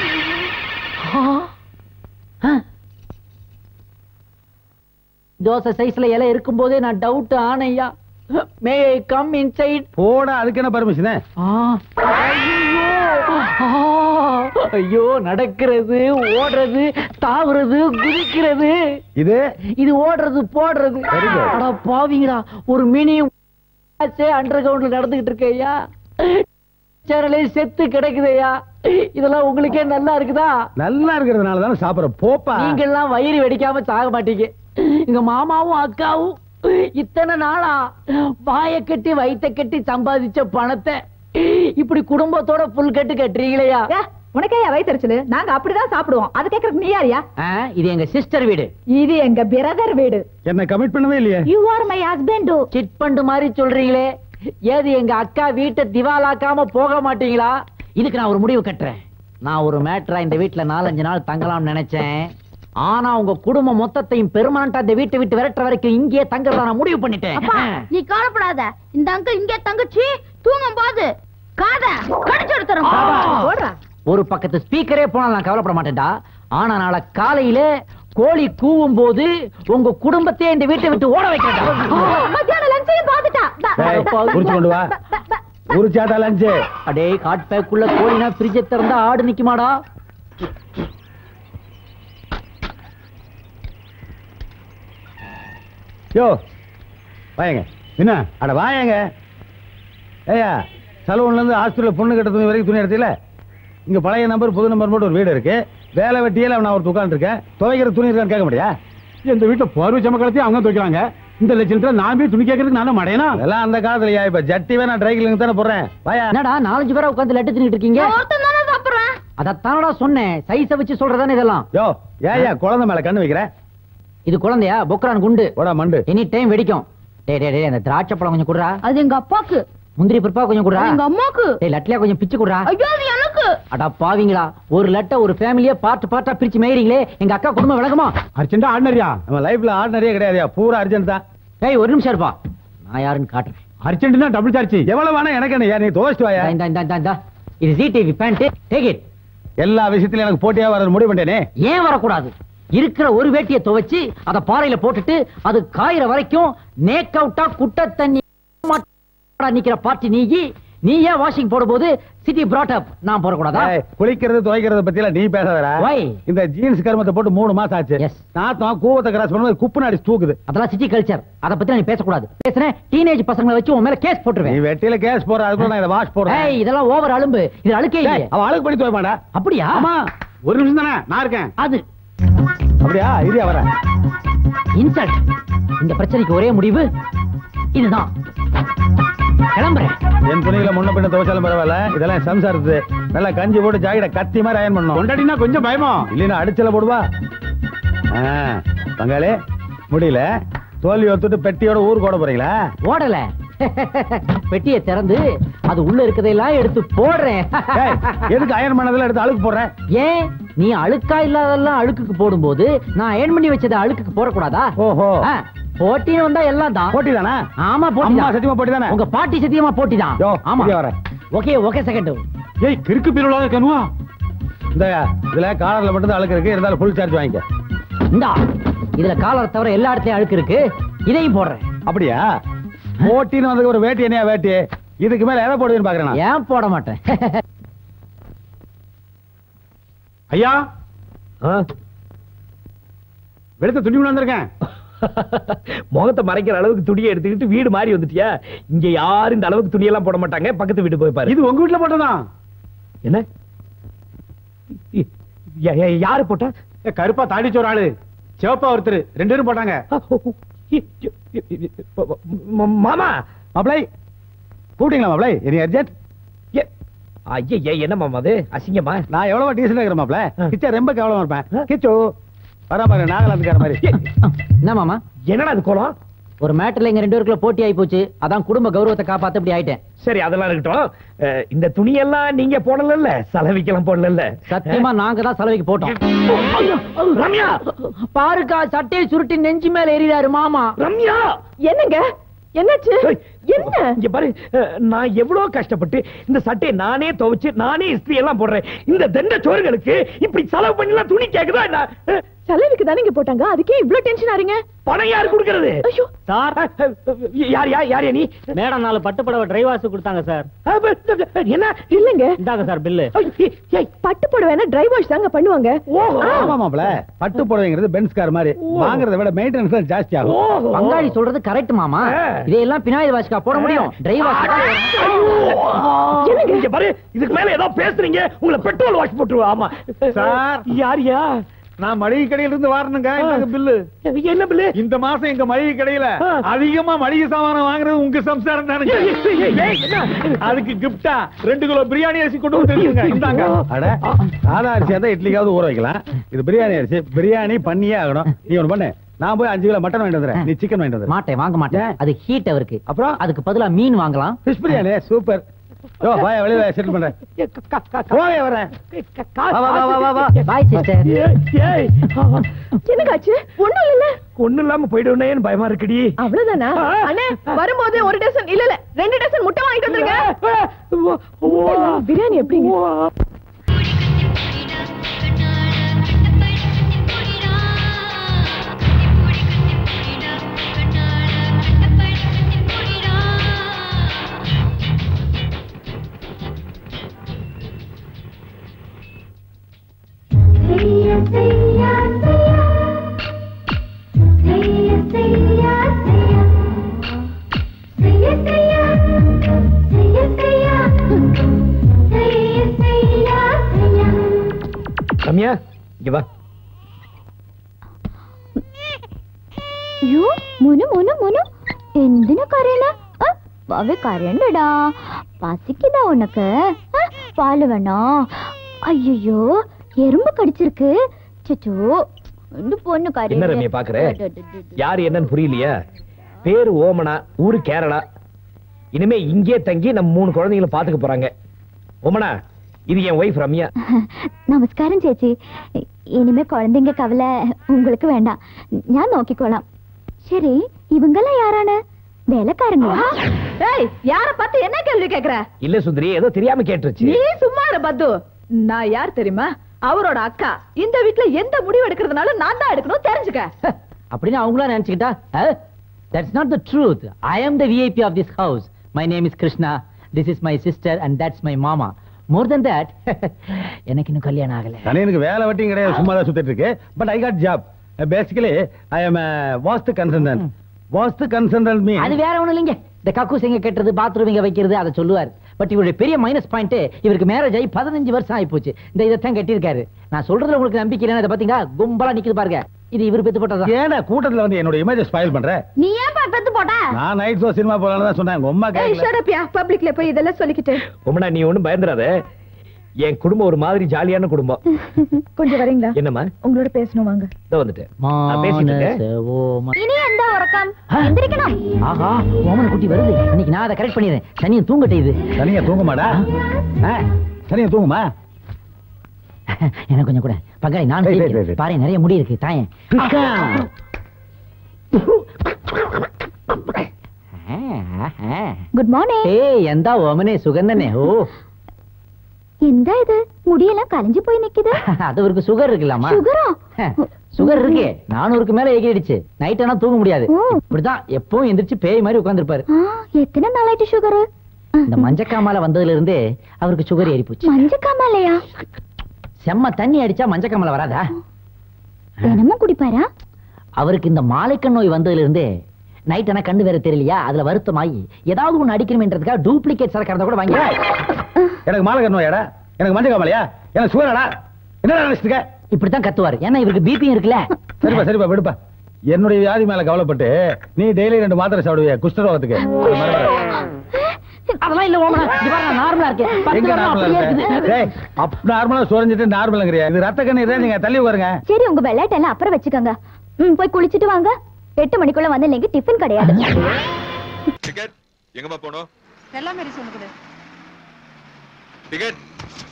Speaker 11: தோசை சைஸ்ல இலை இருக்கும் போதே நான் டவுட் ஆனையா. May I come inside?
Speaker 2: போடா, அதுக்கு என்ன பர்மிஷன்?
Speaker 11: ஐயோ, நடக்கிறது, ஓடுறது, தாவுறது, குதிக்கிறது. இது ஓடுறது போடுறது. அட பாவிங்களா, ஒரு மினி அண்டர் கிரவுண்ட்ல நடந்துகிட்டு இருக்கேயா. சேரலே செத்து கிடக்குதையா. இதெல்லாம் உங்களுக்கே நல்லா இருக்குதா?
Speaker 2: நல்லா இருக்கிறதுனால தானே சாப்பிடுற. போப்பா,
Speaker 11: நீங்க எல்லாம் வயிறு வெடிக்காம சாக மாட்டீங்க. எங்க மாமாவும் அக்காவும் இத்தனை நாளா வாய கட்டி வயிற்ற கட்டி சம்பாதிச்ச பணத்தை இப்படி குடும்பத்தோட புல் கட்டு கட்டுறீங்களா?
Speaker 12: உனக்கே வயிற்றுச்சலு, நாங்க அப்படிதான் சாப்பிடுவோம். அது கேக்குறதுக்கு நீ யாரியா?
Speaker 11: இது எங்க சிஸ்டர் வீடு.
Speaker 12: இது எங்க பிரதர் வீடு.
Speaker 2: என்ன கமிட் பண்ணவே இல்லையே.
Speaker 12: You are my husband.
Speaker 11: Chit fund மாதிரி சொல்றீங்களே. ஏது எங்க அக்கா வீட்டை திவாலாக்காம போக மாட்டீங்களா? இதுக்கு நான் ஒரு முடிவு கட்டுறேன். நான் ஒரு மேட்டரா இந்த வீட்டுல 4-5 நாள் தங்கலாம்னு நினைச்சேன். ஆனா உங்க குடும்பம் மொத்தத்தையும் பெர்மனண்டா இந்த வீட்டை விட்டு விரட்டுற வரைக்கும் இங்கே தங்கறத நான் முடிவு பண்ணிட்டேன்.
Speaker 3: நீ கவலைப்படாத, இந்த அங்கிள் இங்கே தங்கச்சி தூங்கும் போது காத கடிச்சு எடுத்துறோம்.
Speaker 11: ஒரு பக்கத்து ஸ்பீக்கரே போனா நான் கவலைப்பட மாட்டேன்டா. ஆனா நாளை காலையில கோழி கூவும் போது உங்க குடும்பத்தையே இந்த வீட்டை விட்டு ஓட வைக்கிறேன்.
Speaker 12: மத்தியான லஞ்சையும் பாத்துட்டா.
Speaker 2: குறிச்சு கொண்டு வா. ஒரு சாட்டா லஞ்ச்.
Speaker 11: அடே ஹாட் பேக்குள்ள கோழினா ஃப்ரிட்ஜை திறந்தா ஆடு நிக்குமாடா?
Speaker 2: யோ வாயங்க. என்ன அட வாயங்க. ஏயா, சலூன்ல இருந்து ஹாஸ்பிட்டல் பொண்ணு கட்ட துணி வரைக்கும் துணி எடுத்தீல. இங்க பழைய நம்பர் புது நம்பர் போட்டு ஒரு வீடு இருக்கு. வேலை வெட்டியில நான் ஒரு உட்கார்ந்து இருக்கேன். துவைக்கிற துணி இருக்கான்னு கேட்க முடியா? இந்த வீட்டுல போர்வை சமக்கலத்தையும் அவங்க துவைக்கிறாங்க.
Speaker 5: இந்த லட்சத்துல நான் போய் துணி கேட்கறதுக்கு நானும் மடையனா எல்லாம் அந்த காலத்துலயா இப்ப ஜட்டி வேணா ட்ரை கிளீனிங் தானே போடுறேன் வாயா
Speaker 11: என்னடா 4-5 பேரா உட்கார்ந்து லட்டு தின்னுட்டு இருக்கீங்க அதத்தானடா சொன்னேன் சைஸ வச்சு சொல்றதானே இதெல்லாம்
Speaker 5: யோ ஏயா குழந்தை மேல கண்ணு வைக்கிற
Speaker 11: இது குழந்தையா பொக்ரான் குண்டு
Speaker 5: போடா மண்டு
Speaker 11: எனி டைம் வெடிக்கும் டேய் டேய் அந்த திராட்சை பழம் கொஞ்சம் குடுறா
Speaker 12: அது எங்க அப்பாக்கு
Speaker 11: முந்திரி பருப்பா கொஞ்சம் குடுறா
Speaker 12: எங்க அம்மாக்கு
Speaker 11: டேய் லட்லயா கொஞ்சம் பிச்சு குடுறா
Speaker 12: ஐயோ அது எனக்கு
Speaker 11: அட பாவிங்களா ஒரு லட்ட ஒரு ஃபேமிலியே பார்ட்டா பிரிச்சு மேயறீங்களே எங்க அக்கா குடும்பம் விளக்குமா
Speaker 5: அர்ஜென்ட்டா ஆர்டினரியா நம்ம லைஃப்ல ஆர்டினரியே கிடையாதுயா பூரா அர்ஜென்ட் தான்
Speaker 11: டேய் ஒரு நிமிஷம் இருப்பா நான் யாருன்னு காட்டுறேன்
Speaker 5: அர்ஜென்ட்னா டபுள் சார்ஜ் எவ்வளவு வேணா எனக்கு என்ன நீ தோஸ்ட் வாயா
Speaker 11: இந்த இது ஜிடிவி பேண்ட் டேக் இட்
Speaker 5: எல்லா விஷயத்திலும் எனக்கு போட்டியா வர முடிவு பண்ணிட்டேனே
Speaker 11: ஏன் வரக்கூடாது இருக்கிற ஒரு வேட்டியை துவைச்சு அத பாறையில போட்டுட்டு அது காயிற வரைக்கும் நேக் அவுட்டா குட்ட தண்ணி நிக்கிற பார்ட்டி நீ ஏன் வாஷிங் போடும்போது சிட்டி brought up நான் போறக்கூடாதா
Speaker 5: குளிக்கிறது துவைக்கிறது பத்தி எல்லாம் நீ பேசாதடா இந்த ஜீன்ஸ் கர்மத்தை போட்டு 3 மாசம் ஆச்சு நாத்தம் கூவத்தை கிராஸ் பண்ணும்போது குப்பு நாடி தூக்குது
Speaker 11: அதெல்லாம் சிட்டி கல்ச்சர் அத பத்தி நீ பேசக்கூடாது பேசுறேன் டீனேஜ் பசங்களை வச்சு உன் மேல கேஸ் போட்டுருவேன்
Speaker 5: நீ வெட்டில கேஸ் போற அதுக்குள்ள நான் இத வாஷ் போடுறேன்
Speaker 11: இதெல்லாம் ஓவர் அலும்பு இது அழுக்கே இல்ல
Speaker 5: அவ அழுக்கு பண்ணி துவை மாடா
Speaker 11: அப்படியா
Speaker 5: ஆமா ஒரு நிமிஷம் தானே நான் இருக்கேன்
Speaker 11: அது
Speaker 5: அப்படியா இரியா வர
Speaker 11: இன்சல்ட் இந்த பிரச்சனைக்கு ஒரே முடிவு இதுதான் கிளம்புறேன்
Speaker 5: என் துணியில முன்ன பின்ன துவைச்சாலும் பரவாயில்ல இதெல்லாம் சம்சாரத்து நல்லா கஞ்சி போட்டு ஜாக்கெட்டை கத்தி மாதிரி அயன் பண்ணணும் கொண்டாடினா கொஞ்சம் பயமா இல்லைன்னா அடிச்சல போடுவா பங்காளி முடியல தோல்வி ஒத்துட்டு பெட்டியோட ஊருக்கு ஓட போறீங்களா
Speaker 11: ஓடல பெட்டியை திறந்து அது உள்ள இருக்கதெல்லாம் எடுத்து போடுறேன்
Speaker 5: எதுக்கு அயன் பண்ணதெல்லாம் எடுத்து அழுக்கு போடுறேன்
Speaker 11: ஏன் நீ அழுக்கா இல்லாதெல்லாம் அழுக்குக்கு போடும்போது நான் அயன் பண்ணி வச்சதை அழுக்குக்கு போடக்கூடாதா
Speaker 5: ஓஹோ
Speaker 11: போட்டின்னு வந்தா எல்லாம் தான்
Speaker 5: போட்டி தானா
Speaker 11: ஆமா போட்டி
Speaker 5: சத்தியமா போட்டி தானே
Speaker 11: உங்க பாட்டி சத்தியமா போட்டி தான் ஆமா
Speaker 5: வரேன்
Speaker 11: ஓகே செகண்ட்
Speaker 5: ஏய் கிறுக்கு பீரோல கனுவா இந்த இதுல காலர்ல மட்டும் அழுக்கு இருக்கு இருந்தாலும் ஃபுல் சார்ஜ் வாங்கிக்க
Speaker 11: இந்தா இதுல காலர் தவிர எல்லா இடத்துலயும் அழுக்கு இருக்கு இதையும் போடுறேன்
Speaker 5: அப்படியா போட்டின்னு வந்து ஒரு வேட்டி என்னையா வேட்டி இதுக்கு மேல எதை போடுவேன்னு பாக்குறேன்
Speaker 11: ஏன் போட மாட்டேன்
Speaker 5: ஐயா வெளுத்த துணி கொண்டு வந்திருக்கேன்
Speaker 2: முகத்தை மறைக்கிற அளவுக்கு துணியை எடுத்துக்கிட்டு வீடு மாறி வந்துட்டியா இங்க யாரும் இந்த அளவுக்கு துணியெல்லாம் போட மாட்டாங்க பக்கத்து வீட்டு போய் பாரு
Speaker 5: இது உங்க வீட்டுல போட்டதான்
Speaker 2: என்ன யாரு போட்டா
Speaker 5: கருப்பா தாடிச்ச ஒரு ஆளு சிவப்பா ஒருத்தர் 2 பேரும் போட்டாங்க
Speaker 2: மாமா
Speaker 5: மாப்ளை கூட்டிங்களா மாப்ளை இது அர்ஜென்ட்
Speaker 2: ஐயா என்ன மாமா அது அசிங்கமா
Speaker 5: நான் எவ்வளவு டீசெண்டா இருக்கிறேன் மாப்ளை கிச்சா ரொம்ப கேவலமா இருப்பேன் கிச்சு வர பாரு நாகலாந்துக்கார மாதிரி
Speaker 11: என்ன மாமா
Speaker 2: என்னடா அது கோலம்
Speaker 11: ஒரு மேட்டர்ல எங்க 2 பேருக்குள்ள போட்டி ஆயி போச்சு அதான் குடும்ப கௌரவத்தை காப்பாத்த இப்படி ஆயிட்டேன்
Speaker 2: சரி அதெல்லாம் இருக்கட்டும் இந்த துணியெல்லாம் நீங்க போடல சலவைக்கெல்லாம் போடல
Speaker 11: சத்தியமா நாங்க தான் சலவைக்கு போட்டோம்
Speaker 2: ரம்யா
Speaker 11: பாருக்கா சட்டையை சுருட்டி நெஞ்சு மேல எறிறாரு மாமா
Speaker 2: ரம்யா
Speaker 12: என்னங்க என்னாச்சு என்ன
Speaker 2: இங்க பாரு நான் எவ்வளவு கஷ்டப்பட்டு இந்த சட்டையை நானே துவைச்சு நானே இஸ்திரி எல்லாம் போடுறேன் இந்த தண்ட சோறுகளுக்கு இப்படி செலவு பண்ணலாம் துணி கேக்குதா என்ன
Speaker 12: செலவுக்கு தானே இங்க போட்டாங்க அதுக்கே இவ்ளோ டென்ஷன் ஆறீங்க
Speaker 2: பணம் யாரு கொடுக்கிறது
Speaker 12: ஐயோ
Speaker 2: சார் யார் நீ
Speaker 13: மேடம் 4 பட்டு புடவை டிரைவர்ஸ் கொடுத்தாங்க சார்
Speaker 2: என்ன
Speaker 12: இல்லங்க
Speaker 13: இந்தாங்க சார் பில்லு
Speaker 12: பட்டு புடவைனா டிரைவர்ஸ் தாங்க பண்ணுவாங்க
Speaker 5: ஆமா மாப்ள பட்டு புடவைங்கிறது பென்ஸ் கார் மாதிரி வாங்குறத விட மெயின்டெனன்ஸ் தான் ஜாஸ்தி ஆகும்
Speaker 11: பங்காளி சொல்றது கரெக்ட் மாமா இதெல்லாம் பினாயில் வாஷ்கா போட முடியும் டிரைவர்ஸ்
Speaker 2: என்னங்க இங்க பாரு இதுக்கு மேல ஏதோ பேசுறீங்க உங்களை பெட்ரோல் வாஷ் போட்டுருவா ஆமா
Speaker 5: சார்
Speaker 2: யாரியா
Speaker 5: நான் மளிகை கடையில இருந்து வரணுங்க இந்த பில்லு
Speaker 2: என்ன பில்லு
Speaker 5: இந்த மாசம் எங்க மளிகை கடையில அதிகமா மளிகை சாமான் வாங்குறது உங்க சம்சாரம் தானுங்க அதுக்கு கிஃப்டா 2 கிலோ பிரியாணி அரிசி கொண்டு வந்துருக்கீங்க இந்தாங்க அட சாதா அரிசி தான் இட்லிக்காவது ஊற வைக்கலாம் இது பிரியாணி அரிசி பிரியாணி பண்ணியே ஆகணும் நீ ஒண்ணு பண்ணு நான் போய் 5 கிலோ மட்டன் வாங்கிட்டு வந்துறேன் நீ சிக்கன் வாங்கிட்டு வந்துரு
Speaker 11: மாட்டேன் வாங்க மாட்டேன் அது ஹீட் அவருக்கு
Speaker 5: அப்புறம்
Speaker 11: அதுக்கு பதிலா மீன் வாங்கலாம்
Speaker 5: ஃபிஷ் பிரியாணி சூப்பர் யோ வாயா வெளிய செட்டில் பண்றேன் போய் வரேன் வா
Speaker 11: பாய் சிஸ்டர்
Speaker 12: என்னகாச்சு ஒண்ணும்
Speaker 2: இல்லாம போய்டுவேன்னு பயமா இருக்குடி
Speaker 12: அவ்வளவுதானா அண்ணே வரும்போது 1 டசன் இல்ல 2 டசன் முட்டை வாங்கிட்டு வந்துருங்க பிரியாணி எப்படிங்க
Speaker 2: ரம்யா இங்க வா
Speaker 3: യോ മോനു മോനു മോനു എന്തിനാ കരയണ? ബാവേ കരയണ്ടടാ, പസിക്കുതാ ഉനക്ക്. பால் வேணாம். ஐயோ எறும்பு கடிச்சிருக்கு. சச்சோ இந்த பொண்ணு கரே.
Speaker 2: என்ன ரம்யா பாக்குற? யார் என்னன்னு புரியலையா? பேரு ஓமனா, ஊரு கேரளா. இனிமே இங்கே தங்கி நம்ம 3 குழந்தைகளை பாத்துக்க போறாங்க. ஓமனா, இது என் வைஃப் ரம்யா.
Speaker 3: நமஸ்காரம் சேச்சி. இனிமே குழந்தைங்க கவலை உங்களுக்கு வேண்டாம், நான் நோக்கிக்கொள்ளலாம். சரி, இவங்கெல்லாம் யாரான? வேலைக்காரங்களா?
Speaker 12: ஏய், யார பார்த்து என்ன கேள்வி கேக்குற?
Speaker 2: இல்ல சுந்தரி, ஏதோ தெரியாம கேட்டுருச்சு.
Speaker 12: நீ சும்மா இரு பத்து. நான் யார் தெரியுமா? அவரோட அக்கா. இந்த வீட்ல எந்த முடிவு எடுக்கிறதுனால நான் தான் எடுக்கணும், தெரிஞ்சுக்க.
Speaker 11: அப்படின்னு அவங்களா நினைச்சுக்கிட்டா? That's not the truth. I am the VIP of this house. My name is Krishna. This is my sister and that's my mama. More than that, எனக்கு இன்னும் கல்யாணம் ஆகல.
Speaker 5: எனக்கு வேலை வெட்டியும் கிடையாது, சும்மா தான் சுத்திட்டு இருக்கு. But I got job. Basically, I am a vastu consultant. Vastu consultant me.
Speaker 11: அது வேற ஒண்ணும் இல்லைங்க. இந்த கக்கூஸ் எங்க கட்டுறது, பாத்ரூம் எங்க வைக்கிறது அதை சொல்லுவார். பட் இவருடைய பெரிய மைனஸ் பாயிண்ட், இவருக்கு மேரேஜ் ஆகி 15 வருஷம் ஆகி போச்சு. இந்த இதைத்தான் கட்டியிருக்காரு. நான் சொல்றதுல உங்களுக்கு நம்பிக்கை இல்லைன்னா இதை பாத்தீங்களா, கும்பலா நிக்குது பாருங்க. இது இவர் பெத்து போட்டதா?
Speaker 5: ஏன்னா கூட்டத்துல வந்து என்னோட இமேஜ் ஸ்பாயில் பண்ற.
Speaker 3: நீ ஏன் பெத்து போட்ட?
Speaker 5: நான் நைட் ஷோ சினிமா போலாம்னு தான் சொன்னேன். உங்க அம்மா கேக்கல.
Speaker 12: ஷட் அப் யா, பப்ளிக்ல போய் இதெல்லாம் சொல்லிக்கிட்டு.
Speaker 2: உம்மனா நீ ஒண்ணும் பயந்துறாத. என் குடும்பம் ஒரு மாதிரி ஜாலியான குடும்பம்.
Speaker 12: கொஞ்சம் வரீங்களா?
Speaker 2: என்னம்மா?
Speaker 12: உங்களோட பேசணும் வாங்க.
Speaker 2: இதோ வந்துட்டேன். நான் பேசிட்டு இருக்கேன்.
Speaker 3: இனி எந்த உறக்கம்? எந்திரிக்கணும்.
Speaker 11: ஆஹா, ஓமன குட்டி வருது. இன்னைக்கு நான் அதை கரெக்ட் பண்ணிடுறேன். சனியை தூங்கட்டே. இது
Speaker 5: சனியை தூங்குமாடா? சனியை தூங்குமா?
Speaker 11: எனக்கு கொஞ்சம் கூட பங்காளி. நான் பாரு, நிறைய முடி இருக்கு. தாயன்
Speaker 3: குட் மார்னிங்.
Speaker 11: ஏய், எந்த ஓமனே சுகந்தனே. ஓ,
Speaker 3: எந்த இது முடியெல்லாம் கலைஞ்சு போய் நிக்குது?
Speaker 11: அது ஒரு சுகர் இருக்குல்லம்மா.
Speaker 3: சுகரா?
Speaker 11: சுகர் இருக்கு. 400க்கு மேல ஏகிடுச்சு. நைட் ஆனா தூங்க முடியாது. இப்படிதான் எப்பவும் எந்திரிச்சு பேய் மாதிரி உட்கார்ந்திருப்பாரு.
Speaker 3: எத்தனை நாளாயிட்டு சுகர்?
Speaker 11: இந்த மஞ்சக்காமால வந்ததுல இருந்தே அவருக்கு சுகர் ஏறி போச்சு.
Speaker 3: மஞ்சக்காமாலையா?
Speaker 11: செம்ம தண்ணி அடிச்சா மஞ்சக்காமால வராதா?
Speaker 3: தினமும் குடிப்பாரா?
Speaker 11: அவருக்கு இந்த மாலைக்கண் நோய் வந்ததுல இருந்தே நைட் ஆனா கண்ணு வேற தெரியலையா, அதுல வருத்தமாயி ஏதாவது ஒண்ணு அடிக்கணும்ன்றதுக்காக டூப்ளிகேட் சரக்கு கூட வாங்கி.
Speaker 5: எனக்கு மாலைக்கண் நோயாடா? எனக்கு மஞ்சக்காமலையா? எனக்கு சுகராடா? என்ன நினைச்சிருக்க?
Speaker 11: இப்படித்தான் கத்துவாரு. ஏன்னா இவருக்கு பிபி இருக்குல்ல.
Speaker 5: சரிப்பா சரிப்பா விடுப்பா. என்னுடைய வியாதி மேல கவலைப்பட்டு நீ டெய்லி 2 மாத்திரை சாப்பிடுவிய குஷ்டரோகத்துக்கு.
Speaker 11: அதெல்லாம் இல்ல ஓமனா, இது பாருங்க நார்மலா இருக்கு.
Speaker 5: நார்மலா சுரஞ்சிட்டு நார்மலுங்கறியா? இது ரத்த கண்ணீர் தான். நீங்க தள்ளி உட்காருங்க.
Speaker 3: சரி, உங்க வெள்ளாட்டெல்லாம் அப்புறம் வச்சுக்கோங்க. போய் குளிச்சிட்டு வாங்க. 8 மணிக்குள்ள வந்து இல்லைங்க டிஃபன் கிடையாது.
Speaker 14: டிக்கெட் எங்கமா போணும்?
Speaker 12: எல்லாமே சொல்லுங்க.
Speaker 14: டிக்கெட்.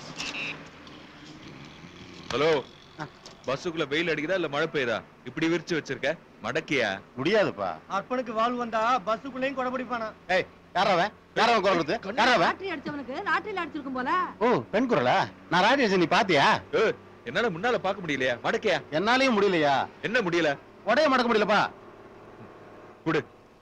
Speaker 14: ஹலோ, பஸ்ஸுக்குள்ள வெயில் அடிக்குதா இல்ல மழை பெய்யுதா? இப்படி விரிச்சு வச்சிருக்க, மடக்கியா?
Speaker 15: முடியாதுப்பா.
Speaker 1: அப்பனுக்கு வாழ் வந்தா பஸ்ஸுக்குள்ளேயும் கொடை பிடிப்பானா?
Speaker 15: ஏய், யாரவன்? யாரவன் குரலுது? யாரவன்?
Speaker 12: லாட்டரி அடிச்சவனுக்கு லாட்டரியில அடிச்சிருக்கும் போல.
Speaker 15: ஓ, பெண் குரலா? நான் ராடி அடிச்ச நீ பாத்தியா?
Speaker 14: என்னால முன்னால பாக்க முடியலையா? மடக்கியா?
Speaker 15: என்னாலயும் முடியலையா?
Speaker 14: என்ன முடியல?
Speaker 15: உடைய மடக்க முடியலப்பா.
Speaker 14: குடு.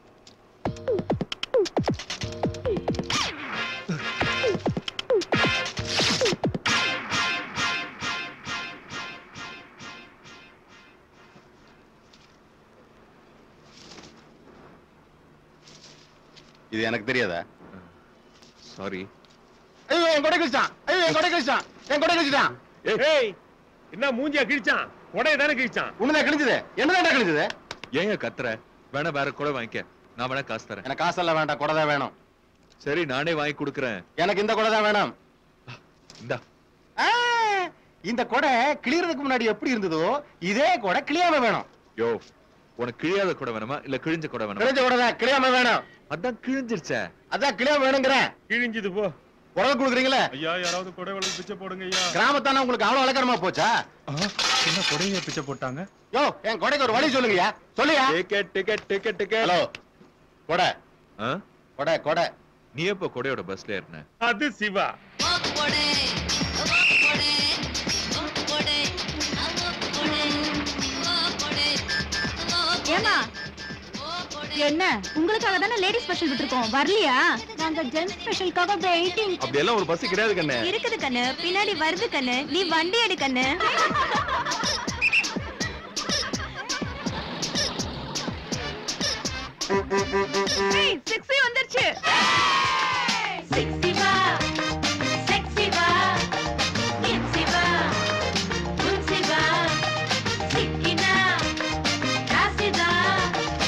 Speaker 15: இது எனக்கு தெரியாதா?
Speaker 14: சாரி.
Speaker 15: ஐயோ, என் கொடை கிழிச்சான். ஐயோ, என் கொடை கிழிச்சான். என் கொடை கிழிச்சான்.
Speaker 4: ஏய், என்ன மூஞ்சியா கிழிச்சான்? கொடையை தானே கிழிச்சான்.
Speaker 15: உன்னதான் கிழிச்சது. என்னதான் கிழிச்சது?
Speaker 14: ஏங்க கத்துற? வேணா வேற கொடை வாங்கிக்க. நான் வேணா காசு தரேன்.
Speaker 15: எனக்கு காசெல்லாம் வேண்டாம், கொடை தான் வேணும்.
Speaker 14: சரி, நானே வாங்கி கொடுக்கறேன்.
Speaker 15: எனக்கு இந்த கொடை தான் வேணும்.
Speaker 14: இந்தா.
Speaker 15: இந்த கொடை கிளியறதுக்கு முன்னாடி எப்படி இருந்ததோ இதே கொடை கிளியாம வேணும்.
Speaker 14: யோ, உனக்கு கிழியாத கொடை வேணுமா இல்ல கிழிஞ்ச கொடை வேணுமா?
Speaker 15: கிழிஞ்ச கொடை தான், கிளியாம வேணும்.
Speaker 14: அதான் கிழிஞ்சிருச்சே.
Speaker 15: அதான் கிளியாம வேணுங்கிறேன்.
Speaker 4: கிழிஞ்சது போ.
Speaker 15: உறவு கொடுக்குறீங்களா?
Speaker 4: ஐயா, யாராவது கொடை வளர்த்து பிச்சை போடுங்க ஐயா.
Speaker 15: கிராமத்தான உங்களுக்கு அவ்வளவு அலக்காரமா போச்சா?
Speaker 4: என்ன கொடையை பிச்சை போட்டாங்க?
Speaker 15: யோ, என் கொடைக்கு ஒரு வழி சொல்லுங்கயா. சொல்லுயா.
Speaker 14: Ticket ticket ticket ticket.
Speaker 15: Hello, Kodai. Kodai கொடை.
Speaker 14: நீ எப்ப கொடையோட பஸ்ல ஏறின?
Speaker 4: அது சிவா.
Speaker 3: ஏமா என்ன உங்களுக்காக தானே லேடி ஸ்பெஷல் விட்டுருக்கோம், வரலையா? நாங்க ஜென்ஸ் ஸ்பெஷலுக்காக வெயிட்டிங்.
Speaker 14: அப்படி எல்லாம் ஒரு பஸ் கிடையாது கண்ணே.
Speaker 3: இருக்குது கண்ணு, பின்னாடி வருது கண்ணு, நீ வண்டி எடு கண்ணு. ஏய், செக்ஸி வந்துருச்சு. செக்ஸி வா, செக்ஸி வா, செக்ஸி வா, செக்ஸி வா, சிக்கினா, ராசிதா,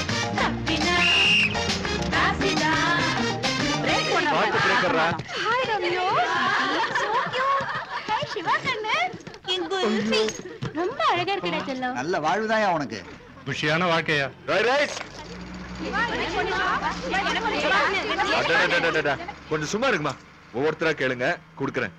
Speaker 3: சிவா கண்ணு என் குல்ஃபி ரொம்ப அழகா இருக்குடா செல்லம்.
Speaker 16: நல்ல வாழ்வுதாயா உனக்கு.
Speaker 4: குஷியான வாழ்க்கையா. கொஞ்சம் சும்மா இருக்குமா, ஒவ்வொருத்தரா கேளுங்க, குடுக்கறேன்.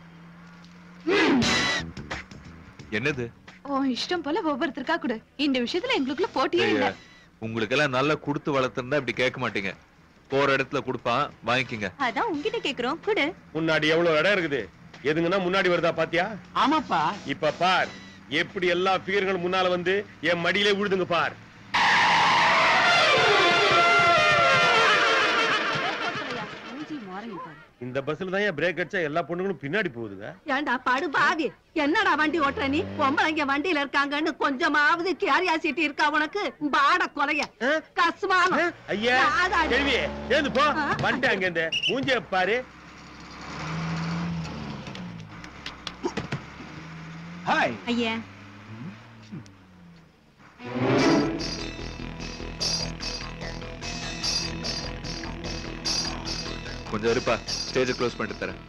Speaker 4: என்னது?
Speaker 17: இஷ்டம் போல ஒவ்வொருத்தருக்கா கொடு. இந்த விஷயத்துல எங்களுக்குள்ள போட்டியே இல்ல.
Speaker 4: உங்களுக்கு எல்லாம் நல்லா கொடுத்து வளர்த்திருந்தா இப்படி கேட்க மாட்டீங்க. போற இடத்துல கொடுப்பான், வாங்கிக்கங்க.
Speaker 3: அதான் உன்கிட்ட கேக்குறோம், குடு.
Speaker 4: முன்னாடி எவ்வளவு இடம் இருக்குது, எதுங்கன்னா முன்னாடி வருதா பாத்தியா?
Speaker 16: ஆமாப்பா.
Speaker 4: இப்ப பார் எப்படி எல்லா ஃபிகர்களும் முன்னால வந்து என் மடியிலே விழுதுங்க பார். இந்த பஸ்ல தான் பிரேக் அடிச்சா எல்லா பொண்ணுங்களும் பின்னாடி போகுதுங்க.
Speaker 17: ஏண்டா படு பாவி, என்னடா வண்டி ஓட்டுற நீ? பொம்பளைங்க வண்டியில இருக்காங்கன்னு கொஞ்சமாவது கியாரியாசிட்டி இருக்கா உனக்கு? பாட கொலைய கஸ்மானம்.
Speaker 4: ஐயா கேள்வி ஏந்து போ, வண்டி அங்க இருந்து மூஞ்சிய பாரு.
Speaker 16: ஹாய்
Speaker 3: ஐயா.
Speaker 4: கொஞ்சம் இருப்பா, ஸ்டேஜ் க்ளோஸ் பண்ணிட்டு தரேன்.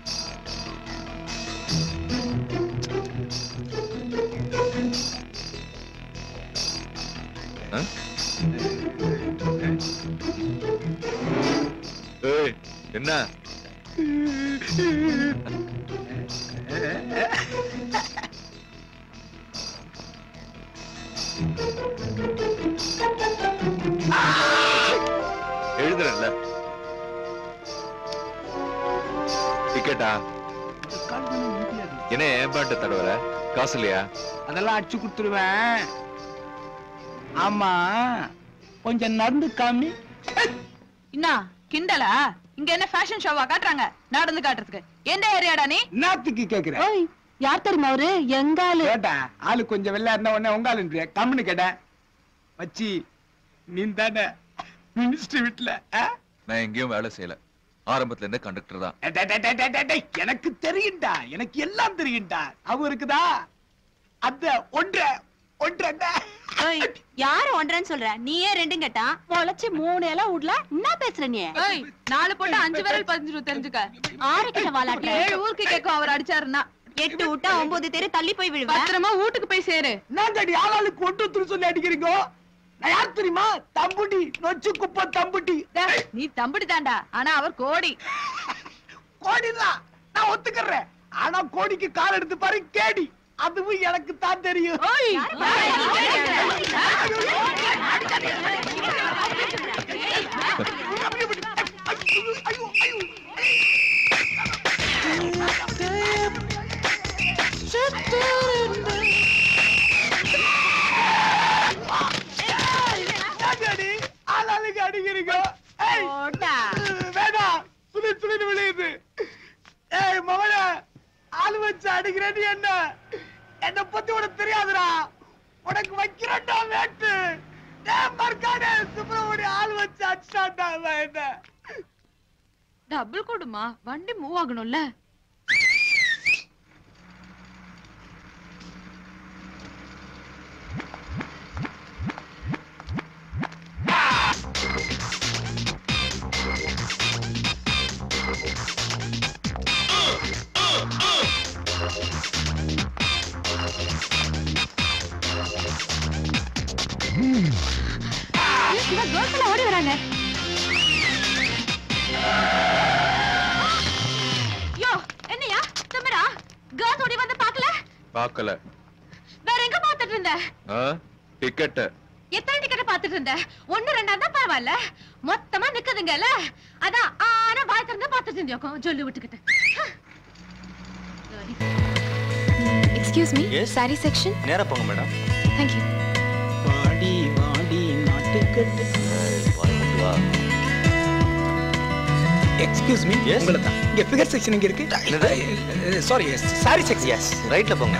Speaker 4: ஏய் என்ன எழுதுறேன்ல, டிக்கெட்டா? என்ன ஏன்பாட்டு தடவர காசு இல்லையா?
Speaker 9: அதெல்லாம் அடிச்சு கொடுத்துருவேன். ஆமா கொஞ்சம் நடந்து காமி.
Speaker 17: என்ன கிண்டலா? இங்க என்ன ஃபேஷன் ஷோவா காட்டுறாங்க? நடந்து காட்டுறதுக்கு எந்த ஏரியாடா நீ?
Speaker 9: நாத்துக்கு கேக்குறேன்.
Speaker 17: யார் தெரியுமா அவரு? எங்காலு.
Speaker 9: கேட்டா ஆளு கொஞ்சம் வெள்ளா இருந்தா உடனே உங்காலுன்ற கம்முன்னு கேட்டேன். மச்சி நீ தானே மினிஸ்டர் வீட்டுல?
Speaker 14: நான் எங்கேயும் வேலை செய்யல, ஆரம்பத்துல இருந்து கண்டக்டர் தான்.
Speaker 9: எனக்கு தெரியும்டா, எனக்கு எல்லாம் தெரியும்டா. அவருக்குதா அந்த ஒன்றை
Speaker 3: யார ஒன்றன்னு சொல்ற? நீயே ரெண்டும் கேட்டா முளைச்சு 3 எல்லாம் விடல. என்ன பேசுற நீ?
Speaker 17: 4 போட்டு 5 விரல் பதிஞ்சிரும் தெரிஞ்சுக்க.
Speaker 3: 6 கிட்ட வாலாட்ட
Speaker 17: 7 ஊருக்கு கேட்கும் அவர் அடிச்சாருன்னா.
Speaker 3: 8 விட்டா 9 தெரு தள்ளி போய் விழுவ.
Speaker 17: பத்திரமா வீட்டுக்கு போய் சேரு.
Speaker 9: நாங்கடி ஆளாளுக்கு ஒன்று துரு சொல்லி அடிக்கிறீங்க. நான் யார் தெரியுமா? தம்புடி, நொச்சு குப்பை தம்புடி.
Speaker 17: நீ தம்புடி தாண்டா, ஆனா அவர் கோடி.
Speaker 9: கோடிதான் நான் ஒத்துக்கிறேன். ஆனா கோடிக்கு கால் எடுத்து பாரு கேடி. அதுவும் எனக்கு தான் தெரியும். ஆளாளுக்கு அடிக்கிறீங்க. வேணாம், சுழி சுழின்னு விளையுது. ஏய் மவள, ஆளு வச்சு அடிக்கிறேன்னு என்ன பத்தி உனக்கு தெரியாதுடா. உனக்கு வைக்கிறேன்டா வேட்டு. மர்கானே சுப்ரமணி ஆளு வச்சு அடிச்சான்டா என்ன.
Speaker 17: டபுள் கொடுமா, வண்டி மூவ் ஆகணும்ல. ஓடி வராங்க. யோ என்னையா திமிரா? கேர்ள்ஸ் ஓடி வந்து பார்க்கல?
Speaker 14: பார்க்கல.
Speaker 17: வேற எங்க பார்த்துட்டு இருந்த?
Speaker 14: டிக்கெட்.
Speaker 17: எத்தனை டிக்கெட் பார்த்துட்டு இருந்த? 1 2 தான் பரவாயில்ல, மொத்தமா நிக்குதுங்கல்ல. அதான் ஆனா வாய் திறந்து பார்த்துட்டு இருந்தியோக்கும் சொல்லி விட்டுக்கிட்டு.
Speaker 18: Excuse me, saree section.
Speaker 19: நேரா போங்க மேடம்.
Speaker 18: Thank you.
Speaker 9: வாடி வாடி நாட்டுக்கட்டு.
Speaker 19: வா.
Speaker 9: Excuse me, உங்கள தான். இங்க ஃபிகர் செக்ஷன் இங்க இருக்கு. Sorry, saree section.
Speaker 19: எஸ், ரைட்ல போங்க.